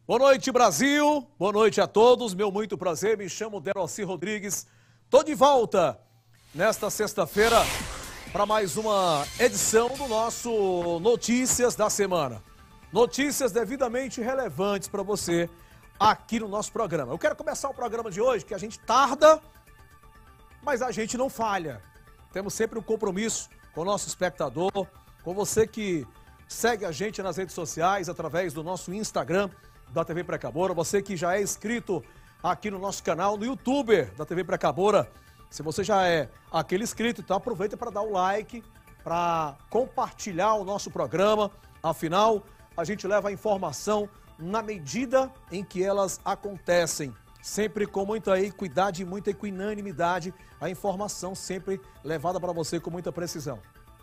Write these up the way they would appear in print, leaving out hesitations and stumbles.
Boa noite, Brasil. Boa noite a todos. Meu muito prazer. Me chamo Deroci Rodrigues. Tô de volta nesta sexta-feira para mais uma edição do nosso Notícias da Semana. Notícias devidamente relevantes para você aqui no nosso programa. Eu quero começar o programa de hoje, que a gente tarda, mas a gente não falha. Temos sempre um compromisso com o nosso espectador, com você que segue a gente nas redes sociais, através do nosso Instagram, da TV Precabora, você que já é inscrito aqui no nosso canal, no YouTuber da TV Precabora. Se você já é aquele inscrito, então aproveita para dar o like, para compartilhar o nosso programa. Afinal, a gente leva a informação na medida em que elas acontecem, sempre com muita equidade e muita equinanimidade, a informação sempre levada para você com muita precisão.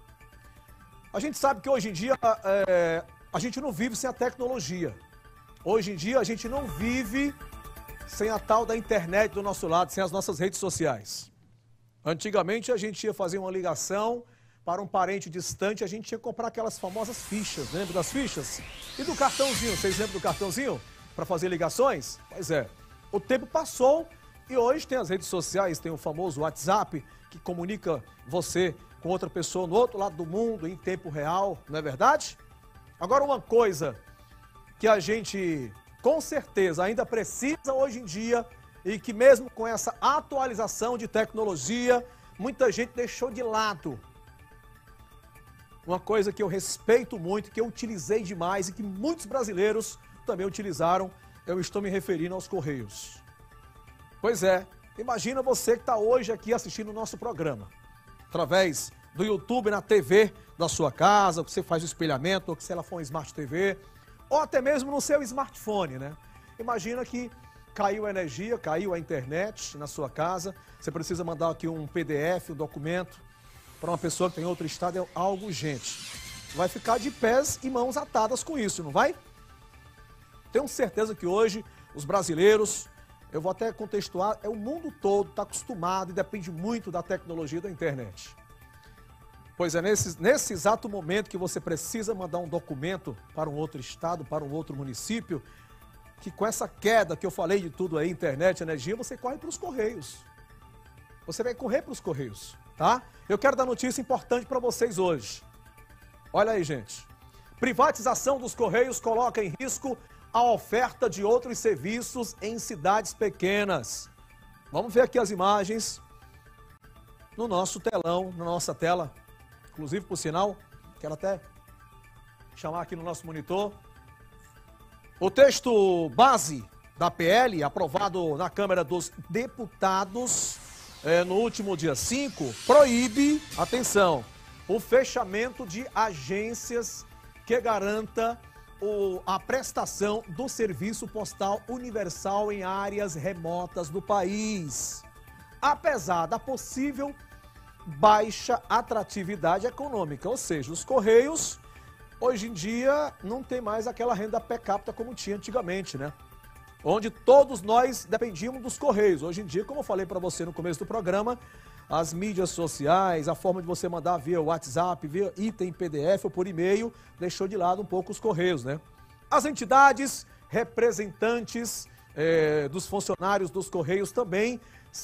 A gente sabe que hoje em dia a gente não vive sem a tecnologia. Hoje em dia a gente não vive sem a tal da internet do nosso lado, sem as nossas redes sociais. Antigamente a gente ia fazer uma ligação para um parente distante, a gente ia comprar aquelas famosas fichas, lembra das fichas? E do cartãozinho, vocês lembram do cartãozinho para fazer ligações? Pois é, o tempo passou e hoje tem as redes sociais, tem o famoso WhatsApp que comunica você com outra pessoa no outro lado do mundo em tempo real, não é verdade? Agora uma coisa que a gente com certeza ainda precisa hoje em dia e que mesmo com essa atualização de tecnologia, muita gente deixou de lado. Uma coisa que eu respeito muito, que eu utilizei demais e que muitos brasileiros também utilizaram, eu estou me referindo aos Correios. Pois é, imagina você que está hoje aqui assistindo o nosso programa, através do YouTube, na TV da sua casa, que você faz o espelhamento, ou que se ela for um Smart TV, ou até mesmo no seu smartphone, né? Imagina que caiu a energia, caiu a internet na sua casa, você precisa mandar aqui um PDF, um documento, para uma pessoa que tem outro estado, é algo urgente. Vai ficar de pés e mãos atadas com isso, não vai? Tenho certeza que hoje os brasileiros, eu vou até contextuar, o mundo todo está acostumado e depende muito da tecnologia da internet. Pois é, nesse exato momento que você precisa mandar um documento para um outro estado, para um outro município, que com essa queda que eu falei de tudo aí, internet, energia, você corre para os Correios. Você vai correr para os Correios, tá? Eu quero dar notícia importante para vocês hoje. Olha aí, gente. Privatização dos Correios coloca em risco a oferta de outros serviços em cidades pequenas. Vamos ver aqui as imagens no nosso telão, na nossa tela. Inclusive, por sinal, quero até chamar aqui no nosso monitor. O texto base da PL, aprovado na Câmara dos Deputados no último dia 5, proíbe, atenção, o fechamento de agências que garanta a prestação do serviço postal universal em áreas remotas do país. Apesar da possível baixa atratividade econômica, ou seja, os Correios hoje em dia não tem mais aquela renda per capita como tinha antigamente, né? Onde todos nós dependíamos dos Correios. Hoje em dia, como eu falei para você no começo do programa, as mídias sociais, a forma de você mandar via WhatsApp, via item PDF ou por e-mail, deixou de lado um pouco os Correios, né? As entidades representantes dos funcionários dos Correios também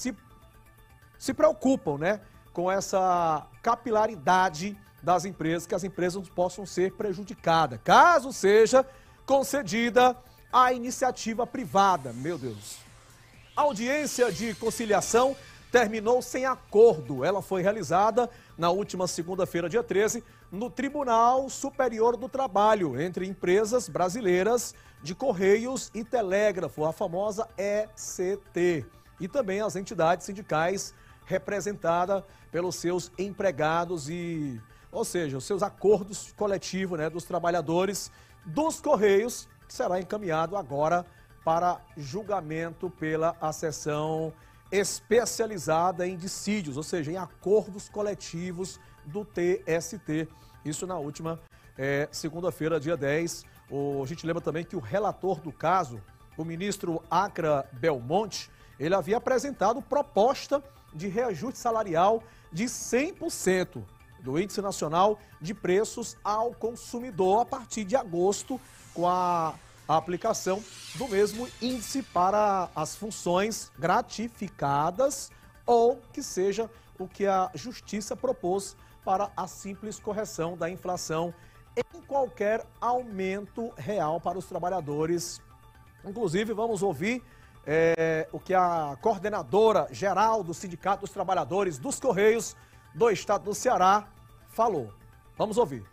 se preocupam, né, com essa capilaridade das empresas, que as empresas possam ser prejudicadas, caso seja concedida a iniciativa privada. Meu Deus. A audiência de conciliação terminou sem acordo. Ela foi realizada na última segunda-feira, dia 13, no Tribunal Superior do Trabalho, entre empresas brasileiras de Correios e Telégrafo, a famosa ECT, e também as entidades sindicais representadas pelos seus empregados ou seja, os seus acordos coletivos, né, dos trabalhadores dos Correios, que será encaminhado agora para julgamento pela Seção Especializada em Dissídios, ou seja, em acordos coletivos do TST. Isso na última segunda-feira, dia 10. A gente lembra também que o relator do caso, o ministro Acra Belmonte, ele havia apresentado proposta de reajuste salarial de 100% do Índice Nacional de Preços ao Consumidor a partir de agosto, com a a aplicação do mesmo índice para as funções gratificadas ou que seja o que a Justiça propôs para a simples correção da inflação em qualquer aumento real para os trabalhadores. Inclusive, vamos ouvir o que a coordenadora geral do Sindicato dos Trabalhadores dos Correios do Estado do Ceará falou. Vamos ouvir.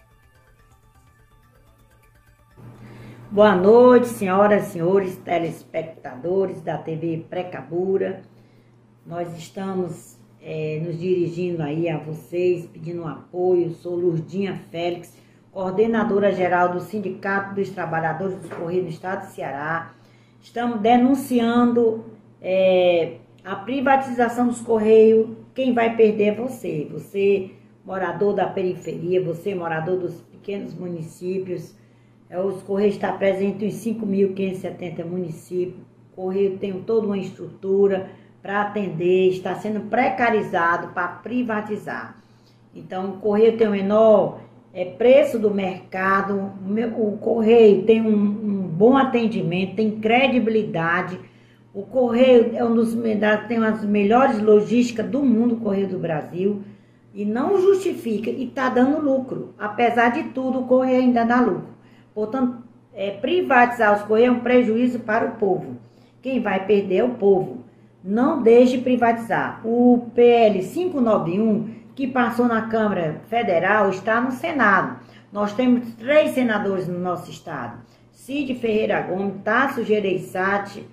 Boa noite, senhoras e senhores telespectadores da TV Precabura. Nós estamos nos dirigindo aí a vocês, pedindo um apoio. Sou Lurdinha Félix, coordenadora geral do Sindicato dos Trabalhadores dos Correios do Estado do Ceará. Estamos denunciando a privatização dos Correios. Quem vai perder é você. Você, morador da periferia, você, morador dos pequenos municípios. Os Correios estão presentes em 5.570 municípios. O Correio tem toda uma estrutura para atender, está sendo precarizado para privatizar. Então, o Correio tem o menor preço do mercado, o Correio tem um bom atendimento, tem credibilidade. O Correio tem uma das melhores logísticas do mundo, o Correio do Brasil, e não justifica, e está dando lucro. Apesar de tudo, o Correio ainda dá lucro. Portanto, privatizar os Correios é um prejuízo para o povo. Quem vai perder é o povo. Não deixe privatizar. O PL 591, que passou na Câmara Federal, está no Senado. Nós temos 3 senadores no nosso estado. Cid Ferreira Gomes, Tasso Gereissati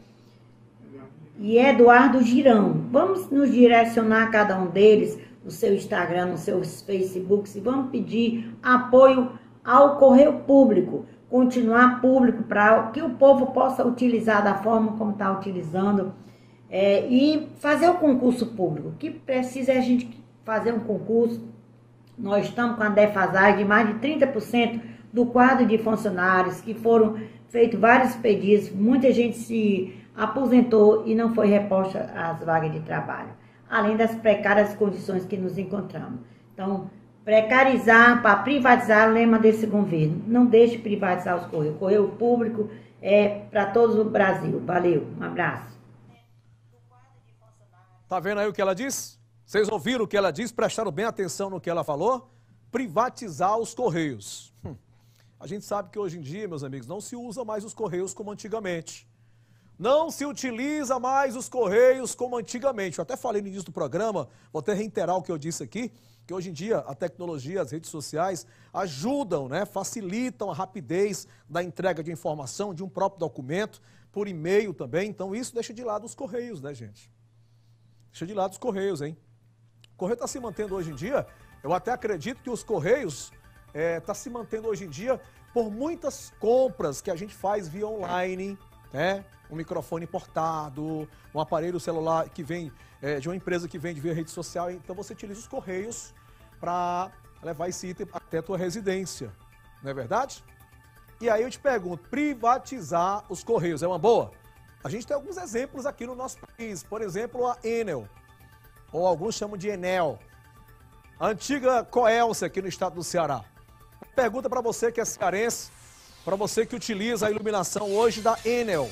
e Eduardo Girão. Vamos nos direcionar cada um deles no seu Instagram, no seu Facebook, e vamos pedir apoio ao Correio Público, continuar público para que o povo possa utilizar da forma como está utilizando e fazer o concurso público. O que precisa é a gente fazer um concurso. Nós estamos com a defasagem de mais de 30% do quadro de funcionários, que foram feitos vários pedidos, muita gente se aposentou e não foi reposta às vagas de trabalho, além das precárias condições que nos encontramos. Então, precarizar para privatizar, o lema desse governo. Não deixe privatizar os Correios. O Correio Público é para todo o Brasil. Valeu, um abraço. Tá vendo aí o que ela disse? Vocês ouviram o que ela disse? Prestaram bem atenção no que ela falou? Privatizar os Correios. A gente sabe que hoje em dia, meus amigos, não se usa mais os Correios como antigamente. Não se utiliza mais os Correios como antigamente. Eu até falei no início do programa, vou até reiterar o que eu disse aqui, que hoje em dia a tecnologia, as redes sociais ajudam, facilitam a rapidez da entrega de informação de um próprio documento, por e-mail também. Então isso deixa de lado os Correios, né, gente? Deixa de lado os Correios, hein? O Correio está se mantendo hoje em dia, eu até acredito que os Correios está se mantendo hoje em dia por muitas compras que a gente faz via online, um microfone importado, um aparelho celular que vem de uma empresa que vende via rede social. Então você utiliza os Correios para levar esse item até a tua residência, não é verdade? E aí eu te pergunto, privatizar os Correios é uma boa? A gente tem alguns exemplos aqui no nosso país, por exemplo a Enel, ou alguns chamam de Enel, a antiga Coelce aqui no estado do Ceará. Pergunta para você que é cearense, para você que utiliza a iluminação hoje da Enel.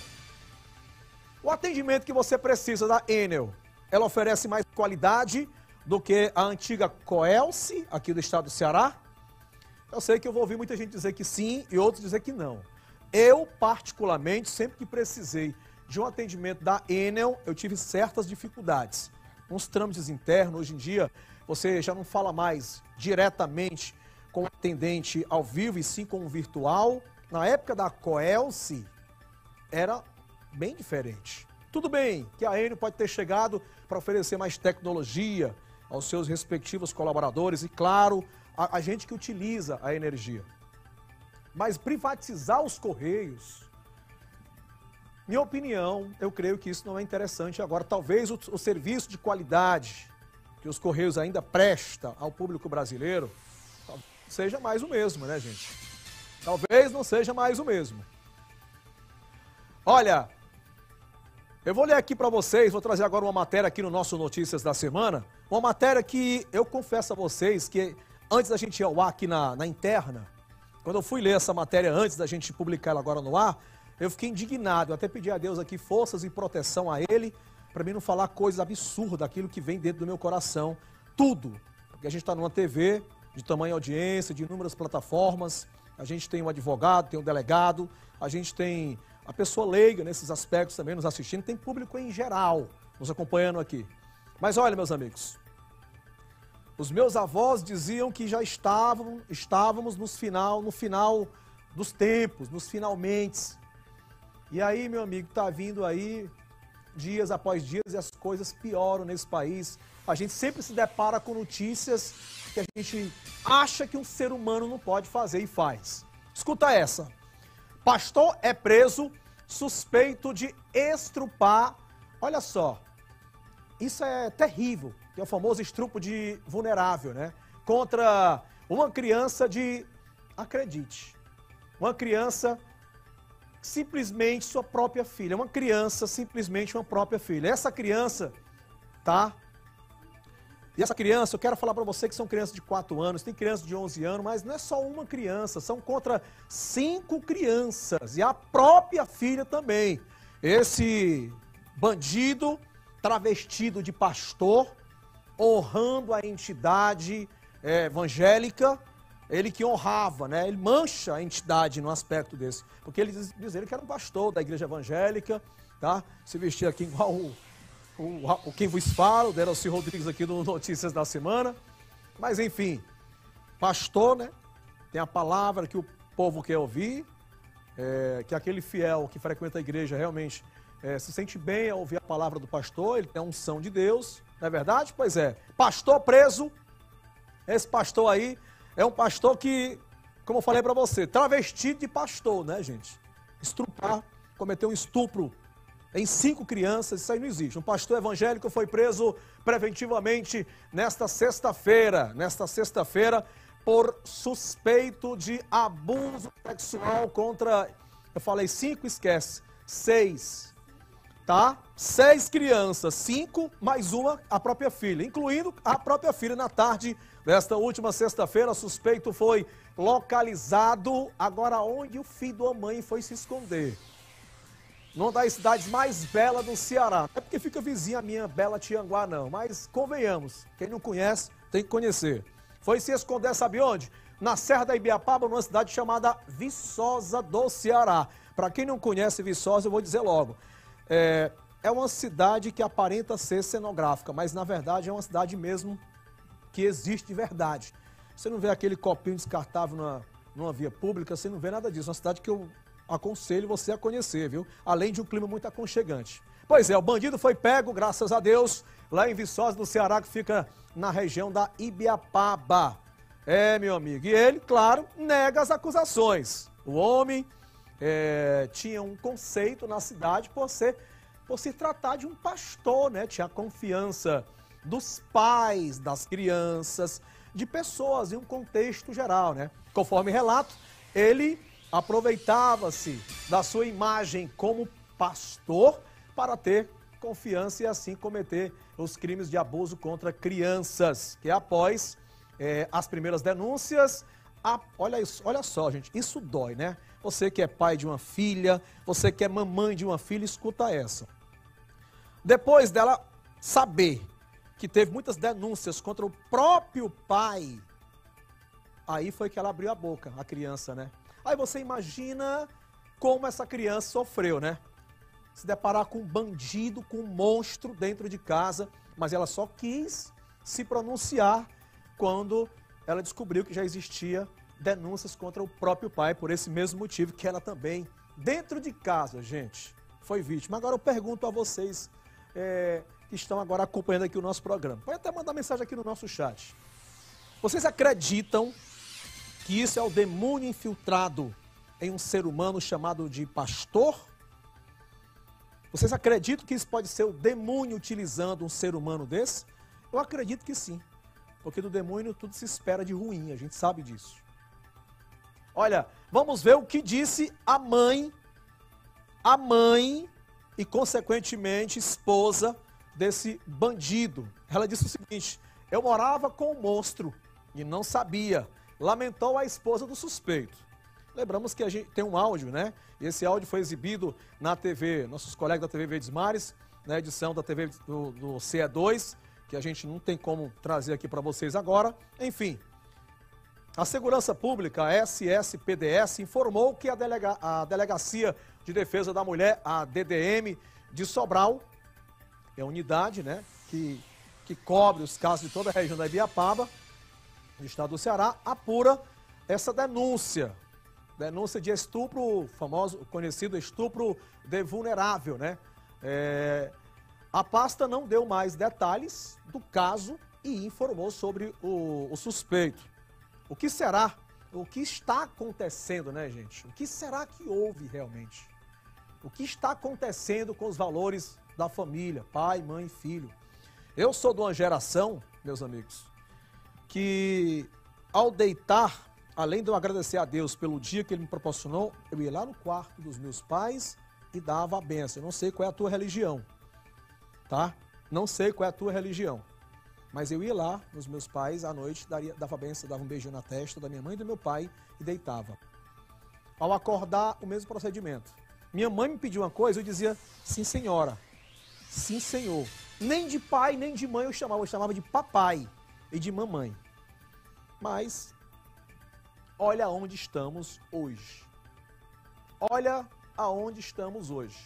O atendimento que você precisa da Enel, ela oferece mais qualidade do que a antiga Coelce aqui do estado do Ceará? Eu sei que eu vou ouvir muita gente dizer que sim e outros dizer que não. Eu, particularmente, sempre que precisei de um atendimento da Enel, eu tive certas dificuldades. Uns trâmites internos, hoje em dia, você já não fala mais diretamente com o atendente ao vivo e sim com o virtual. Na época da Coelce, era bem diferente. Tudo bem que a Enel pode ter chegado para oferecer mais tecnologia aos seus respectivos colaboradores e, claro, a gente que utiliza a energia. Mas privatizar os Correios, minha opinião, eu creio que isso não é interessante agora. Talvez o serviço de qualidade que os Correios ainda prestam ao público brasileiro seja mais o mesmo, né, gente? Talvez não seja mais o mesmo. Olha, eu vou ler aqui para vocês, vou trazer agora uma matéria aqui no nosso Notícias da Semana, uma matéria que eu confesso a vocês que antes da gente ir ao ar aqui na interna, Quando eu fui ler essa matéria antes da gente publicar ela agora no ar, eu fiquei indignado. Eu até pedi a Deus aqui forças e proteção a Ele, para mim não falar coisas absurdas daquilo que vem dentro do meu coração. Tudo. Porque a gente está numa TV de tamanha audiência, de inúmeras plataformas. A gente tem um advogado, tem um delegado, a gente tem a pessoa leiga nesses aspectos também nos assistindo, tem público em geral nos acompanhando aqui. Mas olha, meus amigos, os meus avós diziam que já estávamos no final dos tempos, nos finalmente. E aí, meu amigo, está vindo aí dias após dias e as coisas pioram nesse país. A gente sempre se depara com notícias que a gente acha que um ser humano não pode fazer e faz. Escuta essa. Pastor é preso suspeito de estrupar. Olha só, isso é terrível, que é o famoso estupro de vulnerável, né? Contra uma criança de, acredite, uma criança simplesmente sua própria filha. Uma criança, simplesmente uma própria filha. Essa criança, tá? E essa criança, eu quero falar para você que são crianças de 4 anos, tem crianças de 11 anos, mas não é só uma criança, são contra 5 crianças. E a própria filha também. Esse bandido travestido de pastor, honrando a entidade evangélica, ele que honrava, né? Ele mancha a entidade no aspecto desse. Porque ele diz ele que era um pastor da igreja evangélica, tá? Se vestia aqui igual o quem vos fala, o Derossi Rodrigues aqui do Notícias da Semana. Mas enfim, pastor, né? Tem a palavra que o povo quer ouvir, que aquele fiel que frequenta a igreja realmente se sente bem ao ouvir a palavra do pastor, ele tem a unção de Deus, não é verdade? Pois é, pastor preso, esse pastor aí é um pastor que, como eu falei para você, travestido de pastor, né, gente? Estrupar, cometer um estupro em 5 crianças, isso aí não existe. Um pastor evangélico foi preso preventivamente nesta sexta-feira, por suspeito de abuso sexual contra, eu falei 5, esquece, 6, tá? 6 crianças, 5 mais uma, a própria filha, incluindo a própria filha. Na tarde desta última sexta-feira, o suspeito foi localizado. Agora, onde o filho da mãe foi se esconder? Numa das cidades mais belas do Ceará. Não é porque fica vizinha a minha bela Tianguá, não. Mas convenhamos, quem não conhece, tem que conhecer. Foi se esconder, sabe onde? Na Serra da Ibiapaba, numa cidade chamada Viçosa do Ceará. Para quem não conhece Viçosa, eu vou dizer logo. É uma cidade que aparenta ser cenográfica, mas na verdade é uma cidade mesmo que existe de verdade. Você não vê aquele copinho descartável numa via pública, você não vê nada disso. É uma cidade que eu aconselho você a conhecer, viu? Além de um clima muito aconchegante. Pois é, o bandido foi pego, graças a Deus, lá em Viçosa do Ceará, que fica na região da Ibiapaba. Meu amigo, e ele, claro, nega as acusações. O homem tinha um conceito na cidade por se tratar de um pastor, né? Tinha a confiança dos pais, das crianças, de pessoas em um contexto geral, né? Conforme relato, ele aproveitava-se da sua imagem como pastor para ter confiança e assim cometer os crimes de abuso contra crianças, que após as primeiras denúncias, olha só, gente, isso dói, né? Você que é pai de uma filha, você que é mamãe de uma filha, escuta essa. Depois dela saber que teve muitas denúncias contra o próprio pai, aí foi que ela abriu a boca, a criança, né? Aí você imagina como essa criança sofreu, né? Se deparar com um bandido, com um monstro dentro de casa, mas ela só quis se pronunciar quando ela descobriu que já existia denúncias contra o próprio pai, por esse mesmo motivo que ela também, dentro de casa, gente, foi vítima. Agora eu pergunto a vocês que estão agora acompanhando aqui o nosso programa. Pode até mandar mensagem aqui no nosso chat. Vocês acreditam que isso é o demônio infiltrado em um ser humano chamado de pastor? Vocês acreditam que isso pode ser o demônio utilizando um ser humano desse? Eu acredito que sim, porque do demônio tudo se espera de ruim, a gente sabe disso. Olha, vamos ver o que disse a mãe e consequentemente esposa desse bandido. Ela disse o seguinte: eu morava com um monstro e não sabia. Lamentou a esposa do suspeito. Lembramos que a gente tem um áudio, né? E esse áudio foi exibido na TV, nossos colegas da TV Verdes Mares, na edição da TV do CE2, que a gente não tem como trazer aqui para vocês agora. Enfim, a Segurança Pública, a SSPDS, informou que a Delegacia de Defesa da Mulher, a DDM, de Sobral, é a unidade, né, que cobre os casos de toda a região da Ibiapaba, no estado do Ceará, apura essa denúncia de estupro, famoso, conhecido estupro de vulnerável, né? A pasta não deu mais detalhes do caso e informou sobre o suspeito. O que será? O que está acontecendo, né, gente? O que será que houve realmente? O que está acontecendo com os valores da família, pai, mãe, filho? Eu sou de uma geração, meus amigos, que ao deitar, além de eu agradecer a Deus pelo dia que Ele me proporcionou, eu ia lá no quarto dos meus pais e dava a benção. Eu não sei qual é a tua religião, tá? Não sei qual é a tua religião. Mas eu ia lá nos meus pais, à noite, dava a benção, dava um beijinho na testa da minha mãe e do meu pai e deitava. Ao acordar, o mesmo procedimento. Minha mãe me pediu uma coisa, eu dizia, sim senhora, sim senhor. Nem de pai, nem de mãe eu chamava de papai e de mamãe. Mas, olha aonde estamos hoje. Olha aonde estamos hoje.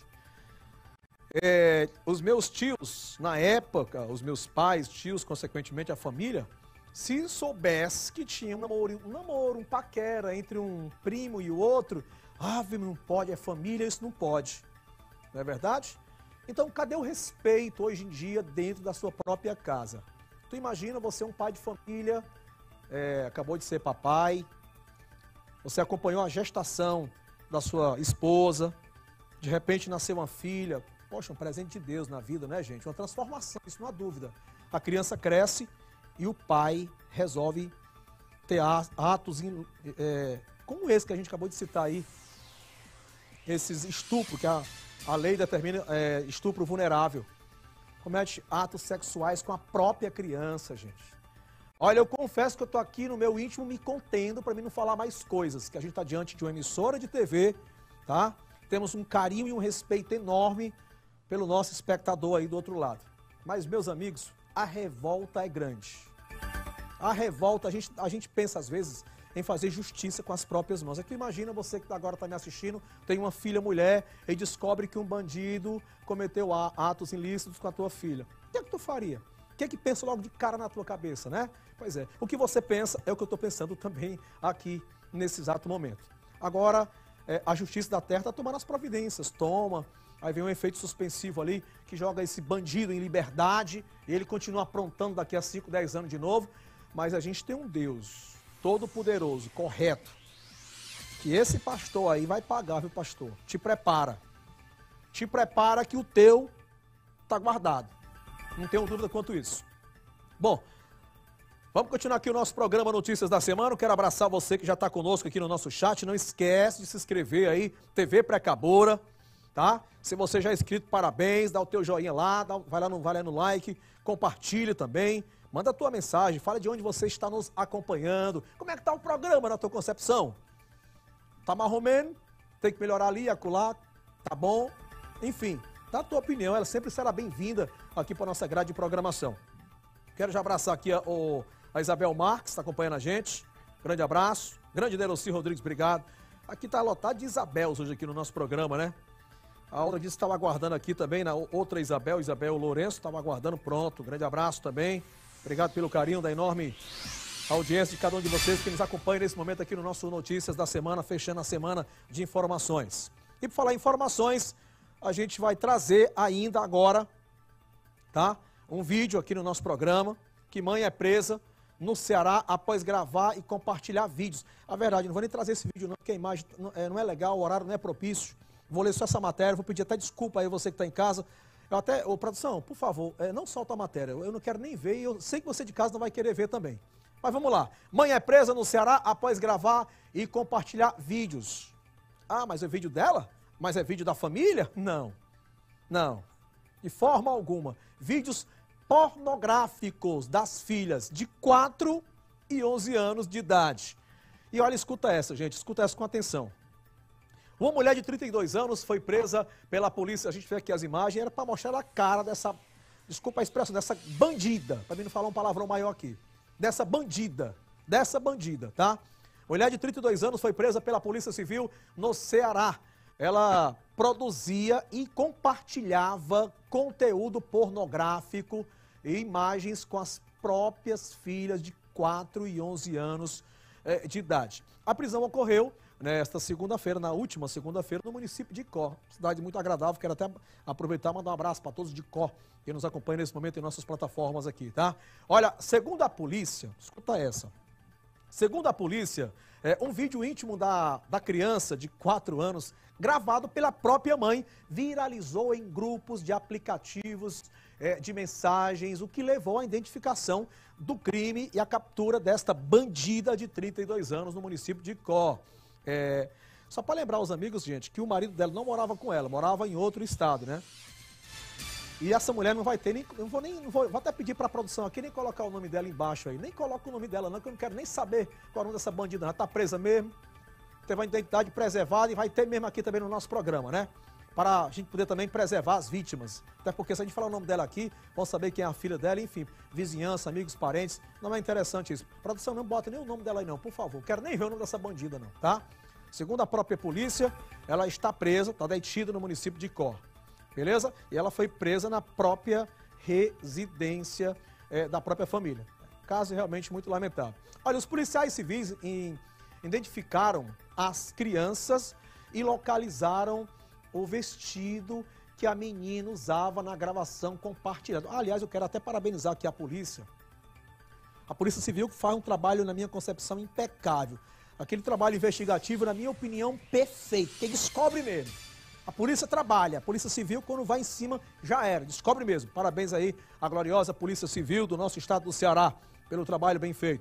Os meus tios, na época, os meus pais, tios, consequentemente a família, se soubesse que tinha um namoro, um paquera entre um primo e o outro, não pode, é família, isso não pode. Não é verdade? Então, cadê o respeito hoje em dia dentro da sua própria casa? Tu imagina você um pai de família, acabou de ser papai, você acompanhou a gestação da sua esposa, de repente nasceu uma filha. Poxa, um presente de Deus na vida, né, gente? Uma transformação, isso não há dúvida. A criança cresce e o pai resolve ter atos como esse que a gente acabou de citar aí, esses estupros, que a lei determina estupro vulnerável. Comete atos sexuais com a própria criança, gente. Olha, eu confesso que eu estou aqui no meu íntimo me contendo para mim não falar mais coisas, que a gente está diante de uma emissora de TV, tá? Temos um carinho e um respeito enorme pelo nosso espectador aí do outro lado. Mas, meus amigos, a revolta é grande. A revolta, a gente pensa às vezes em fazer justiça com as próprias mãos. Aqui imagina você que agora está me assistindo, tem uma filha mulher e descobre que um bandido cometeu atos ilícitos com a tua filha. O que é que tu faria? O que é que pensa logo de cara na tua cabeça, né? Pois é, o que você pensa é o que eu estou pensando também aqui nesse exato momento. Agora, a Justiça da Terra está tomando as providências, aí vem um efeito suspensivo ali, que joga esse bandido em liberdade, e ele continua aprontando daqui a 5, 10 anos de novo, mas a gente tem um Deus todo-poderoso, correto, que esse pastor aí vai pagar, viu, pastor? Te prepara que o teu está guardado, não tenho dúvida quanto isso. Bom, vamos continuar aqui o nosso programa Notícias da Semana. Eu quero abraçar você que já está conosco aqui no nosso chat. Não esquece de se inscrever aí, TV Precabura, tá? Se você já é inscrito, parabéns, dá o teu joinha lá, vai lá no like, compartilha também, manda a tua mensagem, fala de onde você está nos acompanhando. Como é que está o programa na tua concepção? Tá marromeno? Tem que melhorar ali, acolá, tá bom? Enfim, dá a tua opinião, ela sempre será bem-vinda aqui para a nossa grade de programação. Quero já abraçar aqui a Isabel Marques, está acompanhando a gente. Grande abraço. Grande Deroci Rodrigues, obrigado. Aqui está lotado de Isabels hoje aqui no nosso programa, né? A outra disse que estava aguardando aqui também, outra Isabel Lourenço, estava aguardando, pronto. Grande abraço também. Obrigado pelo carinho da enorme audiência de cada um de vocês que nos acompanha nesse momento aqui no nosso Notícias da Semana, fechando a semana de informações. E por falar em informações, a gente vai trazer ainda agora, tá? Um vídeo aqui no nosso programa, que mãe é presa no Ceará após gravar e compartilhar vídeos. A verdade, não vou nem trazer esse vídeo não, porque a imagem não é legal, o horário não é propício. Vou ler só essa matéria, vou pedir até desculpa aí você que está em casa. Produção, por favor, não solta a matéria, eu não quero nem ver e eu sei que você de casa não vai querer ver também. Mas vamos lá. Mãe é presa no Ceará após gravar e compartilhar vídeos. Ah, mas é vídeo dela? Mas é vídeo da família? Não. Não. De forma alguma. Vídeos pornográficos das filhas de 4 e 11 anos de idade. E olha, escuta essa, gente, escuta essa com atenção. Uma mulher de 32 anos foi presa pela polícia, a gente vê aqui as imagens, era para mostrar a cara dessa, desculpa a expressão, dessa bandida, para mim não falar um palavrão maior aqui, dessa bandida, tá? Mulher de 32 anos foi presa pela Polícia Civil no Ceará. Ela produzia e compartilhava conteúdo pornográfico e imagens com as próprias filhas de 4 e 11 anos de idade. A prisão ocorreu nesta segunda-feira, na última segunda-feira, no município de Icó. Cidade muito agradável, quero até aproveitar e mandar um abraço para todos de Icó, que nos acompanham nesse momento em nossas plataformas aqui, tá? Olha, segundo a polícia, escuta essa. Segundo a polícia, um vídeo íntimo da criança de 4 anos, gravado pela própria mãe, viralizou em grupos de aplicativos de mensagens, o que levou à identificação do crime e à captura desta bandida de 32 anos no município de Icó. Só para lembrar os amigos, gente, que o marido dela não morava com ela, morava em outro estado, né? E essa mulher não vai ter nem, vou até pedir para a produção aqui, nem colocar o nome dela embaixo aí, nem coloca o nome dela não, que eu não quero nem saber qual é o nome dessa bandida, ela tá presa mesmo, teve uma identidade preservada e vai ter mesmo aqui também no nosso programa, né? Para a gente poder também preservar as vítimas, até porque se a gente falar o nome dela aqui, vão saber quem é a filha dela, enfim, vizinhança, amigos, parentes, não é interessante isso. Produção, não bota nem o nome dela aí não, por favor, quero nem ver o nome dessa bandida não, tá? Segundo a própria polícia, ela está presa, está detida no município de Icó. Beleza? E ela foi presa na própria residência da própria família. Caso realmente muito lamentável. Olha, os policiais civis identificaram as crianças e localizaram o vestido que a menina usava na gravação compartilhada. Aliás, eu quero até parabenizar aqui a Polícia Civil, que faz um trabalho, na minha concepção, impecável. Aquele trabalho investigativo, na minha opinião, perfeito, que descobre mesmo. A polícia trabalha, a Polícia Civil, quando vai em cima, já era, descobre mesmo. Parabéns aí à gloriosa Polícia Civil do nosso estado do Ceará, pelo trabalho bem feito.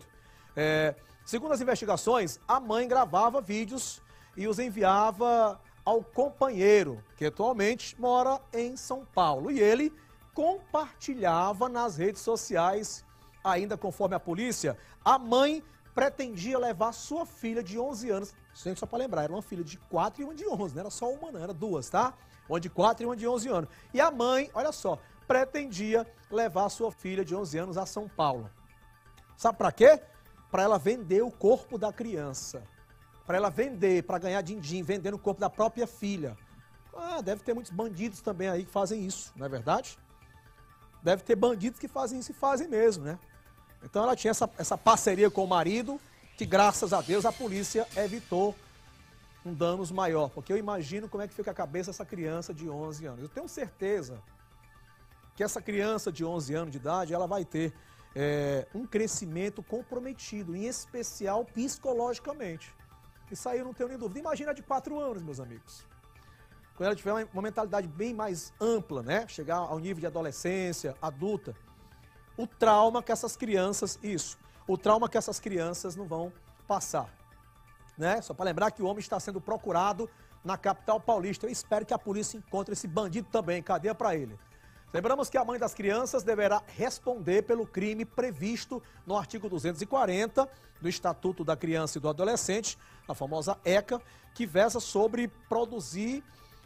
Segundo as investigações, a mãe gravava vídeos e os enviava ao companheiro, que atualmente mora em São Paulo. E ele compartilhava nas redes sociais, ainda conforme a polícia, a mãe pretendia levar sua filha de 11 anos, só para lembrar, era uma filha de 4 e uma de 11, não era só uma não, era duas, tá? Uma de 4 e uma de 11 anos. E a mãe, olha só, pretendia levar sua filha de 11 anos a São Paulo. Sabe para quê? Para ela vender o corpo da criança. Para ela vender, para ganhar din-din, vendendo o corpo da própria filha. Deve ter muitos bandidos também aí que fazem isso, não é verdade? Deve ter bandidos que fazem isso e fazem mesmo, né? Então ela tinha essa parceria com o marido, que graças a Deus a polícia evitou um danos maior. Porque eu imagino como é que fica a cabeça dessa criança de 11 anos. Eu tenho certeza que essa criança de 11 anos de idade, ela vai ter um crescimento comprometido, em especial psicologicamente. Isso aí eu não tenho nem dúvida. Imagina a de 4 anos, meus amigos. Quando ela tiver uma mentalidade bem mais ampla, né? Chegar ao nível de adolescência, adulta. O trauma que essas crianças, o trauma que essas crianças não vão passar, né? Só para lembrar que o homem está sendo procurado na capital paulista. Eu espero que a polícia encontre esse bandido também, cadeia para ele. Lembramos que a mãe das crianças deverá responder pelo crime previsto no artigo 240 do Estatuto da Criança e do Adolescente, a famosa ECA, que versa sobre produzir,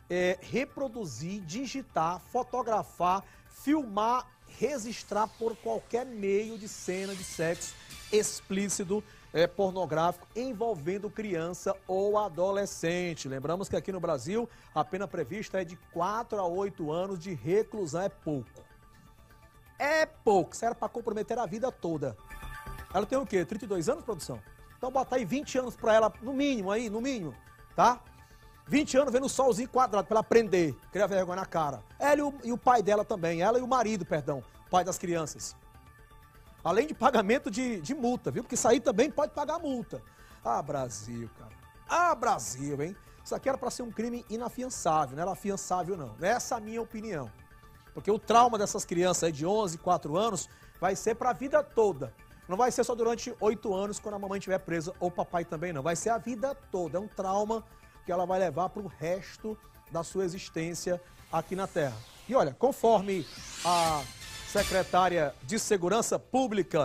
reproduzir, digitar, fotografar, filmar, registrar por qualquer meio de cena de sexo explícito, pornográfico, envolvendo criança ou adolescente. Lembramos que aqui no Brasil a pena prevista é de 4 a 8 anos de reclusão. É pouco. É pouco. Isso era para comprometer a vida toda. Ela tem o quê? 32 anos, produção? Então bota aí 20 anos para ela, no mínimo, tá? 20 anos vendo o solzinho quadrado para ela aprender, criar vergonha na cara. Ela e o pai dela também, ela e o marido, perdão, pai das crianças. Além de pagamento de multa, viu? Porque isso aí também pode pagar multa. Brasil, cara. Brasil, hein? Isso aqui era para ser um crime inafiançável, não era afiançável não. Essa é a minha opinião. Porque o trauma dessas crianças aí de 11, 4 anos vai ser para a vida toda. Não vai ser só durante 8 anos quando a mamãe estiver presa ou o papai também não. Vai ser a vida toda. É um trauma que ela vai levar para o resto da sua existência aqui na Terra. E olha, conforme a secretária de Segurança Pública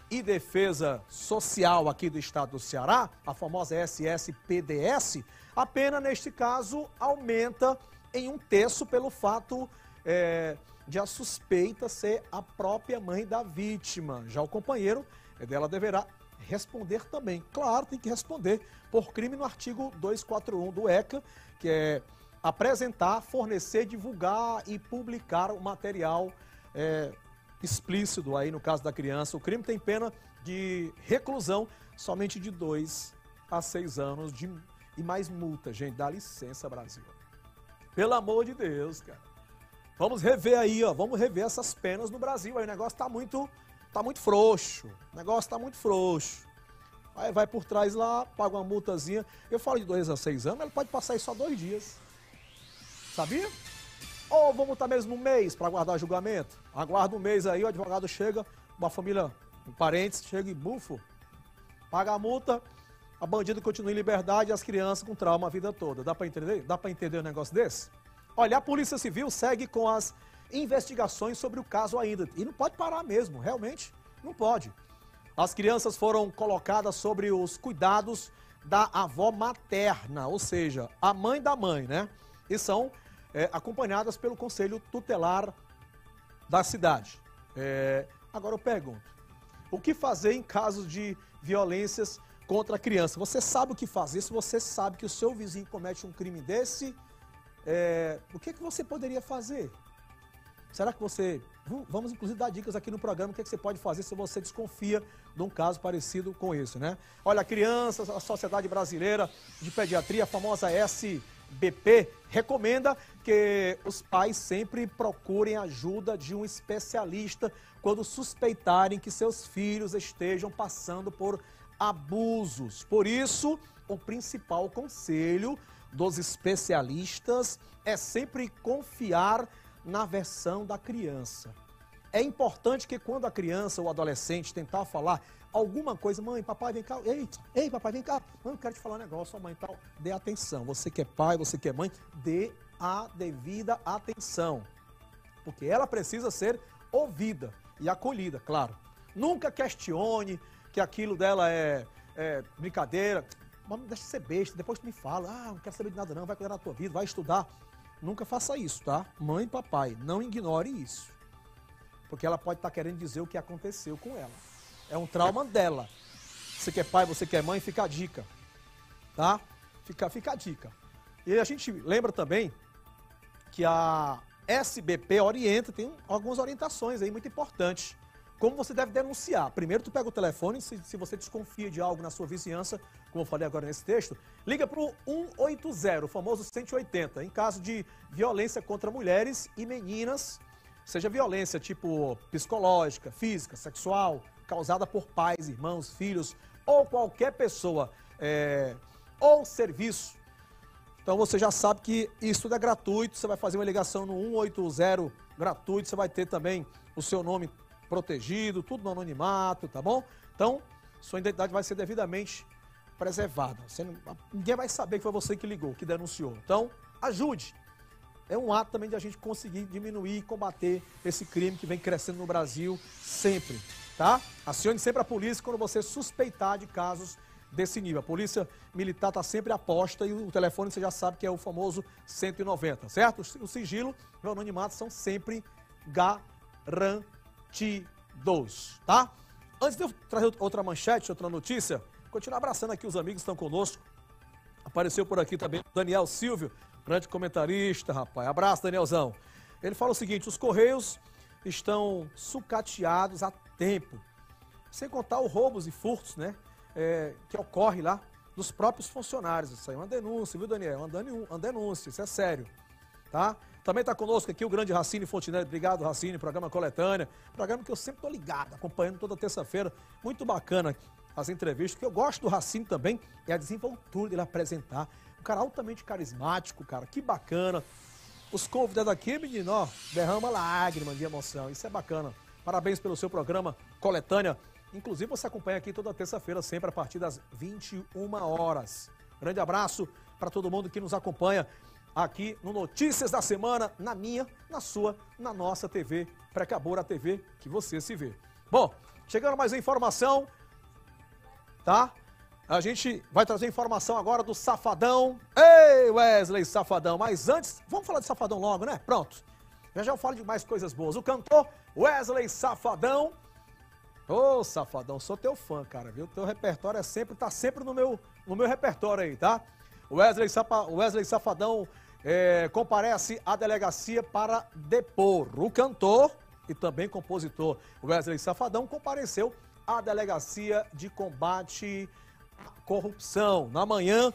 e Defesa Social aqui do estado do Ceará, a famosa SSPDS, a pena, neste caso, aumenta em 1/3 pelo fato de a suspeita ser a própria mãe da vítima. Já o companheiro dela deverá responder também. Claro, tem que responder por crime no artigo 241 do ECA, que é apresentar, fornecer, divulgar e publicar o material explícito aí no caso da criança. O crime tem pena de reclusão somente de 2 a 6 anos e mais multa. Gente, dá licença, Brasil. Pelo amor de Deus, cara. Vamos rever aí, ó. Vamos rever essas penas no Brasil. Aí o negócio tá muito frouxo. O negócio tá muito frouxo. Aí vai por trás lá, paga uma multazinha. Eu falo de 2 a 6 anos, ele pode passar aí só 2 dias. Sabia? Ou vamos estar mesmo um mês para aguardar julgamento? Aguarda um mês aí, o advogado chega, uma família, um parente, chega e bufo, paga a multa, a bandida continua em liberdade e as crianças com trauma a vida toda. Dá para entender? Dá para entender um negócio desse? Olha, a Polícia Civil segue com as investigações sobre o caso ainda. E não pode parar mesmo, realmente não pode. As crianças foram colocadas sobre os cuidados da avó materna, ou seja, a mãe da mãe, né? E são acompanhadas pelo Conselho Tutelar da cidade. Agora eu pergunto, o que fazer em casos de violências contra a criança? Você sabe o que fazer? Se você sabe que o seu vizinho comete um crime desse, o que você poderia fazer? Será que você... Vamos inclusive dar dicas aqui no programa, o que você pode fazer se você desconfia de um caso parecido com esse, né? Olha, a criança, a Sociedade Brasileira de Pediatria, a famosa SBP, recomenda que os pais sempre procurem a ajuda de um especialista quando suspeitarem que seus filhos estejam passando por abusos. Por isso, o principal conselho dos especialistas é sempre confiar na versão da criança. É importante que quando a criança ou adolescente tentar falar alguma coisa, mãe, papai, vem cá, ei, papai, vem cá, mãe, eu quero te falar um negócio, ó, mãe, tal, dê atenção. Você que é pai, você que é mãe, dê a devida atenção, porque ela precisa ser ouvida e acolhida, claro. Nunca questione que aquilo dela é brincadeira, mas deixa de ser besta, depois tu me fala, não quero saber de nada não, vai cuidar da tua vida, vai estudar. Nunca faça isso, tá? Mãe e papai, não ignore isso. Porque ela pode estar querendo dizer o que aconteceu com ela. É um trauma dela. Você que é pai, você que é mãe, fica a dica. Tá? Fica a dica. E a gente lembra também que a SBP orienta, tem algumas orientações aí muito importantes. Como você deve denunciar? Primeiro, tu pega o telefone, se você desconfia de algo na sua vizinhança, como eu falei agora nesse texto, liga para o 180, o famoso 180, em caso de violência contra mulheres e meninas, seja violência tipo psicológica, física, sexual, causada por pais, irmãos, filhos ou qualquer pessoa, ou serviço. Então você já sabe que isso tudo é gratuito, você vai fazer uma ligação no 180 gratuito, você vai ter também o seu nome protegido, tudo no anonimato, tá bom? Então, sua identidade vai ser devidamente preservada. Ninguém vai saber que foi você que ligou, que denunciou. Então, ajude. É um ato também de a gente conseguir diminuir e combater esse crime que vem crescendo no Brasil sempre, tá? Acione sempre a polícia quando você suspeitar de casos desse nível. A polícia militar está sempre a posta e o telefone você já sabe que é o famoso 190, certo? O sigilo e o anonimato são sempre garantidos, tá? Antes de eu trazer outra manchete, outra notícia, continuar abraçando aqui os amigos que estão conosco. Apareceu por aqui também o Daniel Silvio, grande comentarista, rapaz. Abraço, Danielzão. Ele fala o seguinte, os Correios estão sucateados há tempo. Sem contar os roubos e furtos, né? Que ocorre lá dos próprios funcionários. Isso aí é uma denúncia, viu, Daniel? Uma denúncia, isso é sério, tá? Também está conosco aqui o grande Racine Fontinelli. Obrigado, Racine, programa Coletânea. Programa que eu sempre estou ligado, acompanhando toda terça-feira. Muito bacana as entrevistas. O que eu gosto do Racine também é a desenvoltura dele apresentar. Um cara altamente carismático, cara. Que bacana. Os convidados aqui, menino, ó, derrama lágrimas de emoção. Isso é bacana. Parabéns pelo seu programa Coletânea. Inclusive, você acompanha aqui toda terça-feira, sempre a partir das 21 horas. Grande abraço para todo mundo que nos acompanha aqui no Notícias da Semana, na minha, na sua, na nossa TV Precabura, a TV que você se vê. Bom, chegando mais uma informação, tá? A gente vai trazer informação agora do Safadão. Ei, Wesley Safadão. Mas antes, vamos falar de Safadão logo, né? Pronto. Já eu falo de mais coisas boas. O cantor Wesley Safadão. Ô, Safadão, sou teu fã, cara, viu? Teu repertório tá sempre no meu repertório aí, tá? Wesley Safadão comparece à delegacia para depor. O cantor e também compositor Wesley Safadão compareceu à delegacia de combate à corrupção na manhã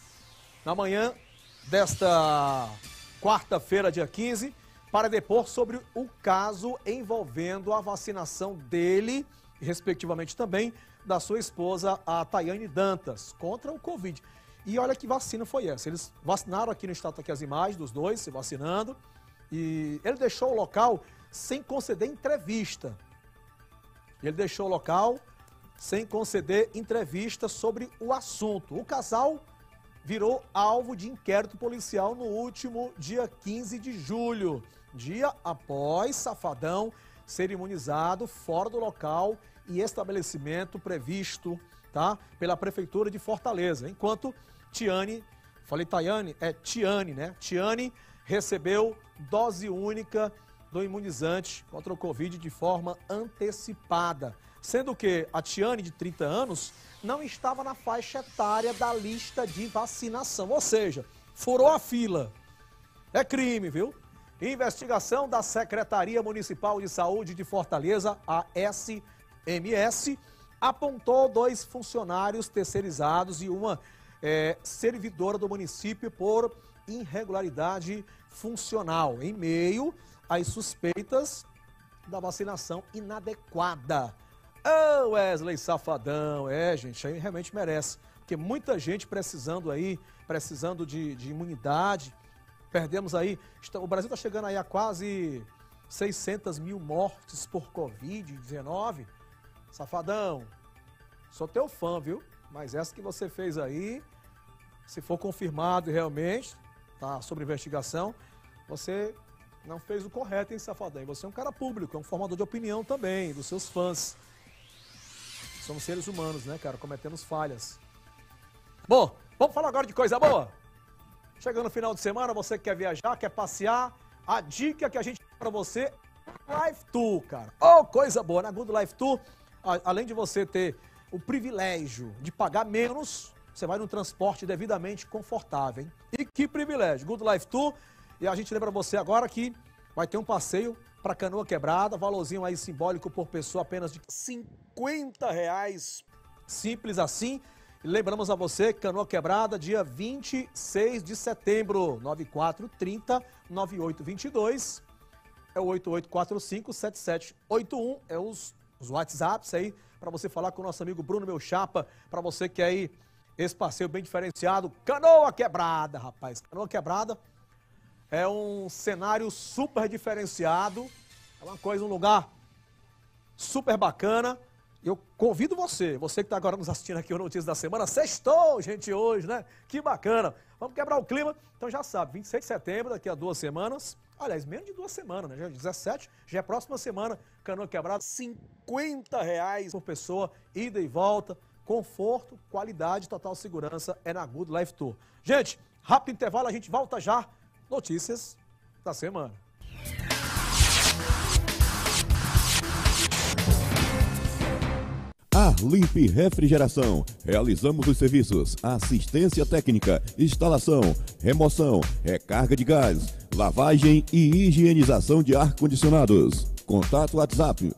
desta quarta-feira, dia 15, para depor sobre o caso envolvendo a vacinação dele e, respectivamente, também da sua esposa, a Tayane Dantas, contra o Covid. E olha que vacina foi essa. Eles vacinaram, aqui no estado, aqui as imagens dos dois se vacinando, e ele deixou o local sem conceder entrevista. Sobre o assunto. O casal virou alvo de inquérito policial no último dia 15 de julho, dia após Safadão ser imunizado fora do local e estabelecimento previsto, tá, pela Prefeitura de Fortaleza, enquanto Tiane, falei Tayane, é Tiane, né? Tiane recebeu dose única do imunizante contra o Covid de forma antecipada, sendo que a Tiane, de 30 anos, não estava na faixa etária da lista de vacinação, ou seja, furou a fila. É crime, viu? Investigação da Secretaria Municipal de Saúde de Fortaleza, a SMS, apontou 2 funcionários terceirizados e uma servidora do município por irregularidade funcional, em meio às suspeitas da vacinação inadequada. Ô, Wesley Safadão, gente, aí realmente merece, porque muita gente precisando de imunidade. Perdemos aí, o Brasil está chegando aí a quase 600 mil mortes por Covid-19. Safadão, sou teu fã, viu? Mas essa que você fez aí, se for confirmado realmente, tá sob investigação, você não fez o correto, hein, Safadão? E você é um cara público, é um formador de opinião também, dos seus fãs. Somos seres humanos, né, cara? Cometemos falhas. Bom, vamos falar agora de coisa boa? Chegando no final de semana, você que quer viajar, quer passear, a dica que a gente tem para você é Life Tour, cara. Oh, coisa boa, na Good Life Tour, além de você ter o privilégio de pagar menos, você vai num transporte devidamente confortável, hein? E que privilégio, Good Life Tour. E a gente lembra você agora que vai ter um passeio para Canoa Quebrada, valorzinho aí simbólico por pessoa apenas de R$50. Simples assim. E lembramos a você, Canoa Quebrada, dia 26 de setembro, 9430-9822, é o 8845-7781, é os WhatsApps aí, para você falar com o nosso amigo Bruno Meu Chapa, para você que aí, esse passeio bem diferenciado, Canoa Quebrada, rapaz, Canoa Quebrada é um cenário super diferenciado, é uma coisa, um lugar super bacana. Eu convido você que está agora nos assistindo aqui o Notícias da Semana, sextou, gente, hoje, né? Que bacana. Vamos quebrar o clima. Então já sabe, 26 de setembro, daqui a 2 semanas, aliás, menos de 2 semanas, né? Já 17, já é a próxima semana, Canoa Quebrada, R$50 por pessoa, ida e volta, conforto, qualidade, total segurança, é na Good Life Tour. Gente, rápido intervalo, a gente volta já, Notícias da Semana. Arlimp Refrigeração. Realizamos os serviços: assistência técnica, instalação, remoção, recarga de gás, lavagem e higienização de ar-condicionados. Contato WhatsApp